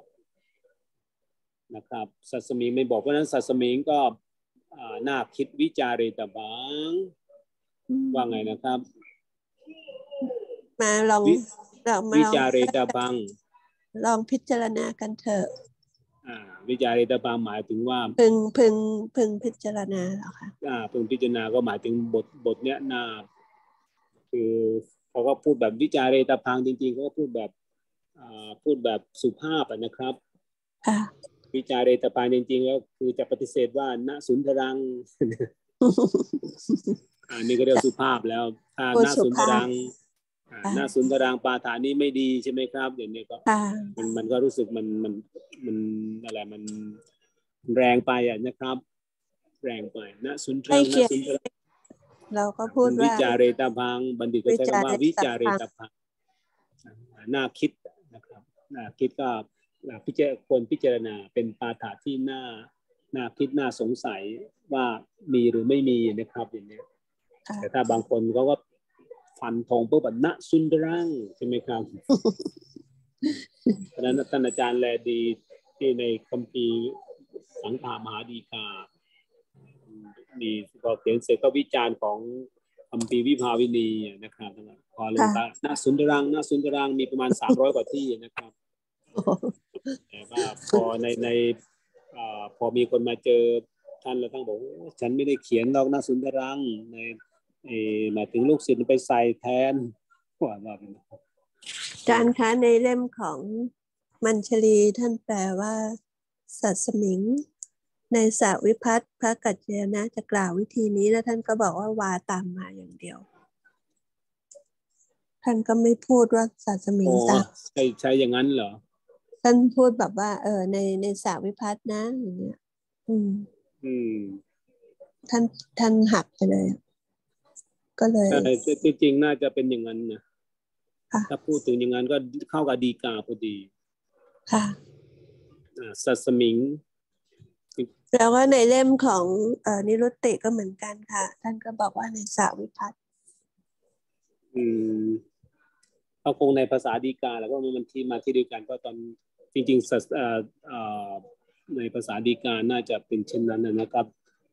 นะครับสัสมิงไม่บอกเพราะฉะนั้นสัสมิงก็น่าคิดวิจารตบังว่าไงนะครับมาลองวิจารตบังลองพิจารณากันเถอะวิจารตบังหมายถึงว่าพึงพิจารณาเหรอคะพึงพิจารณาก็หมายถึงบทเนี้ยน่าคือเขาก็พูดแบบวิจารตบังจริงๆเขาก็พูดแบบสุภาพนะครับวิจารตบังจริงๆแล้วคือจะปฏิเสธว่าณสุนทรังนี่ก็เรียกสุภาพแล้วถ้าณสุนทรังณสุนทรังปาฐานนี้ไม่ดีใช่ไหมครับอย่างนี้ก็มันก็รู้สึกมันอะไรมันแรงไปนะครับแรงไปณสุนทรังณสุนทรังเราก็พูดว่าวิจารตบังบัณฑิตก็ใช้คำว่าวิจารตบังน่าคิดนะครับน่าคิดก็ควรพิจารณาเป็นปาฐานที่น่าคิดน่าสงสัยว่ามีหรือไม่มีนะครับอย่างนี้แต่ถ้าบางคนเขาก็ฟันธงปุ๊บณสุนทรังใช่ไหมครับเพราะฉะนั้นท่านอาจารย์แลดีที่ในคัมภีร์สังฆามหาดีกามีพอเขียนเสร็จก็วิจารณ์ของคัมภีร์วิภาวินีนะครับพอลงตาณสุนทรังมีประมาณ300 กว่าที่นะครับแต่ว่าพอในพอมีคนมาเจอท่านแล้วท่านบอกฉันไม่ได้เขียนหรอกณสุนทรังในหมายถึงลูกศิษย์ไปใส่แทนว่าเป็นอาจารย์คะในเล่มของมัญชลีท่านแปลว่าสัตสมิงในสาวิพัฒน์พระกัจจยนะจะกล่าววิธีนี้แล้วท่านก็บอกว่าวาตามมาอย่างเดียวท่านก็ไม่พูดว่าสัตสมิงตามใช่อย่างนั้นเหรอท่านพูดแบบว่าในสาวิพัฒน์นะอย่างเงี้ยท่านหักไปเลยก็เลยจริงๆน่าจะเป็นอย่างนั้นนะถ้าพูดถึงอย่างนั้นก็เข้ากับดีกาพอดีค่ะสัสมิงแล้วก็ในเล่มของนิรุตติก็เหมือนกันค่ะท่านก็บอกว่าในสาวิพัฒน์เขาคงในภาษาดีกาแล้วก็มันที่มาที่เดียวกันก็ตอนจริงๆในภาษาดีกาน่าจะเป็นเช่นนั้นนะครับ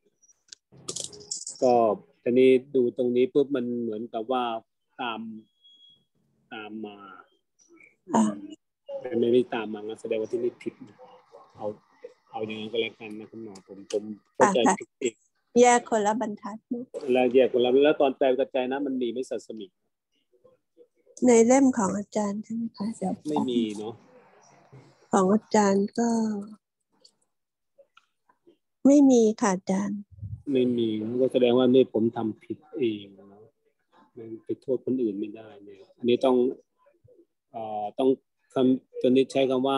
ก็ทีนี้ดูตรงนี้ปุ๊บมันเหมือนกับว่าตามมาไม่ได้ตามมาแสดงว่าที่นี่ผิดเอาอย่างนั้นก็แล้วกันนะคุณหมอผมเข้าใจผิดเองแยกคนละบรรทัดแล้วแยกคนละแล้วตอนแปลกระจายนะมันมีไม่สัสมิในเล่มของอาจารย์ใช่ไหมคะเดี๋ยวไม่มีเนาะของอาจารย์ก็ไม่มีค่ะอาจารย์ไม่มีก็แสดงว่านี่ผมทำผิดเองนะไปโทษคนอื่นไม่ได้เนี่ยอันนี้ต้องคำตัวนี้ใช้คำว่า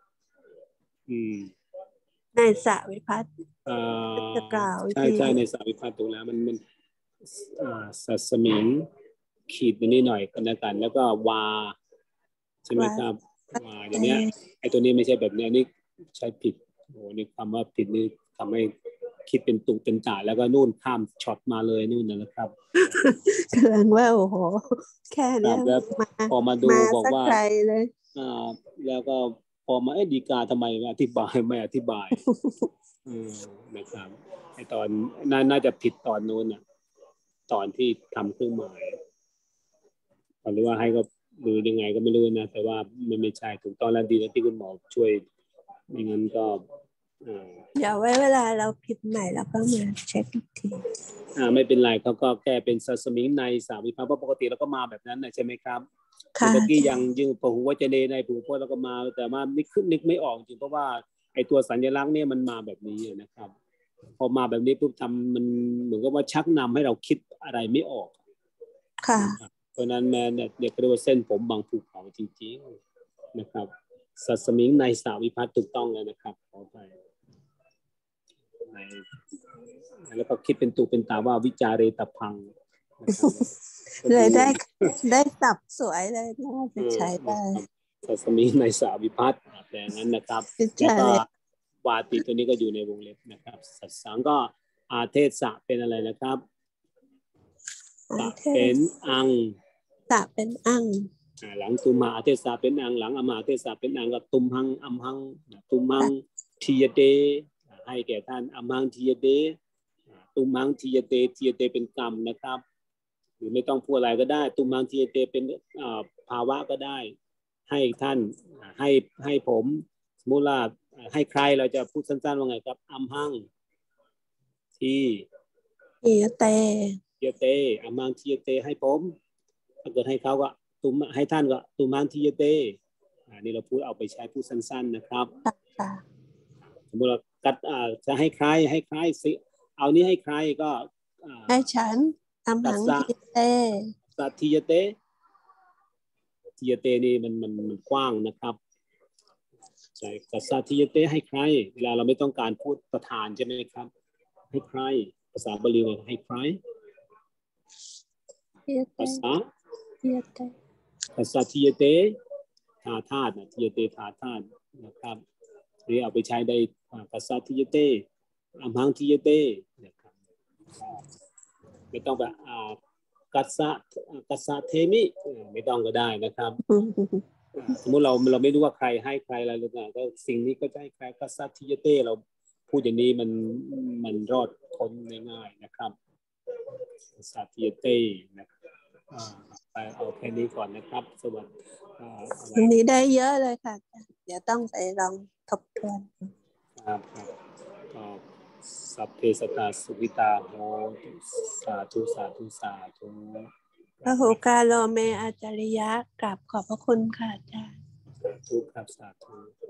ในสาวิพัฒน์จะกล่าวใช่ในสาวิพัฒน์ถูกแล้วมันสัสมิงขีดไปนิดหน่อยกันแล้วกันแล้วก็วาใช่ไหมครับวาอย่างเนี้ยไอ้ตัวนี้ไม่ใช่แบบนี้นี่ใช้ผิดโอ้นี่คำว่าผิดนี่ทำให้คิดเป็นตุเป็นตาแล้วก็นู่นข้ามช็อตมาเลยนู่นนะครับกำลังว่าโอ้โหแค่นี้พอมาดูบอกว่าเลยแล้วก็พอมาดีกาทำไมไม่อธิบายนะครับไอตอนน่าจะผิดตอนนู้นน่ะตอนที่ทำเครื่องหมายหรือว่าให้ก็หรือยังไงก็ไม่รู้นะแต่ว่าไม่ใช่ถูกต้องแล้วดีนะที่คุณหมอช่วยไม่งั้นก็เดี๋ยวไว้เวลาเราพิมพ์ใหม่แล้วก็มาเช็คอีกทีไม่เป็นไรเขาก็แก้เป็นสัสมิงในสาวิภัพเพราะปกติเราก็มาแบบนั้นนะใช่ไหมครับเมื่อกี้ยังยึงพหูวจเนในผูกพจน์เราก็มาแต่ว่านึกไม่ออกจริงเพราะว่าไอตัวสัญลักษณ์เนี่ยมันมาแบบนี้นะครับพอมาแบบนี้ปุ๊บทำมันเหมือนกับว่าชักนำให้เราคิดอะไรไม่ออกค่ะเพราะนั้นแม่เนี่ยเรียกว่าเส้นผมบางภูเขาจริงๆนะครับสัสมิงในสาวิภัพถูกต้องเลยนะครับขอไปแล้วก็คิดเป็นตุเป็นตาว่าวิจาเรตพังเลยได้ตับสวยเลยน่าจะใช้ได้สัสมิงในสาวิภัพแต่งั้นนะครับแล้วก็วาติตัวนี้ก็อยู่ในวงเล็บนะครับสัสสังก็อาเทศะเป็นอะไรนะครับสะเป็นอังสะเป็นอังหลังตุมหาอาเทศะเป็นอังหลังอมาเทศะเป็นอังก็ตุมหังอัมหังตุมหังทียเตให้แก่ท่านอัมหังทียเตตุมหังทียเตทียเตเป็นกรรมนะครับหรือไม่ต้องพูดอะไรก็ได้ตุมหังทียเตเป็นภาวะก็ได้ให้ท่านให้ผมสมมุติว่าให้ใครเราจะพูดสั้นๆว่าไงครับอัมหังทียเตทียเตอัมหังทียเตให้ผมถ้าเกิดให้เขาก็ตุมให้ท่านก็ตุมหังทียเตนี่เราพูดเอาไปใช้พูดสั้นๆนะครับสมมติเรากัดจะให้ใครสิเอานี้ให้ใครก็ให้ฉันอัมหังทียเตสัตทียเตทียเตนี่มันกว้างนะครับใช่กัสสะทียเตให้ใครเวลาเราไม่ต้องการพูดประธานใช่ไหมครับให้ใครภาษาบาลีว่าให้ใครกัสสะทียเตทาธาตุทียเตทาธาตุนะครับหรือเอาไปใช้ได้กัสสะทียเตอัมหังทียเตนะครับไม่ต้องแบบกัสสะเทมิไม่ต้องก็ได้นะครับสมมติเราไม่รู้ว่าใครให้ใครอะไรเลยนะก็สิ่งนี้ก็จะให้ใครกัสสะทียเตเราพูดอย่างนี้มันรอดพ้นง่ายๆนะครับกัสสะทียเตนะครับไปเอาแค่นี้ก่อนนะครับสวัสดีวันนี้ได้เยอะเลยค่ะเดี๋ยวต้องไปลองทบทวนครับสัพเพสัตตาสุวิตาโหสาธุสาธุสาธุพระหูกาโลเมอาจาริยะกราบขอบพระคุณค่ะอาจารย์สาธุครับสาธุ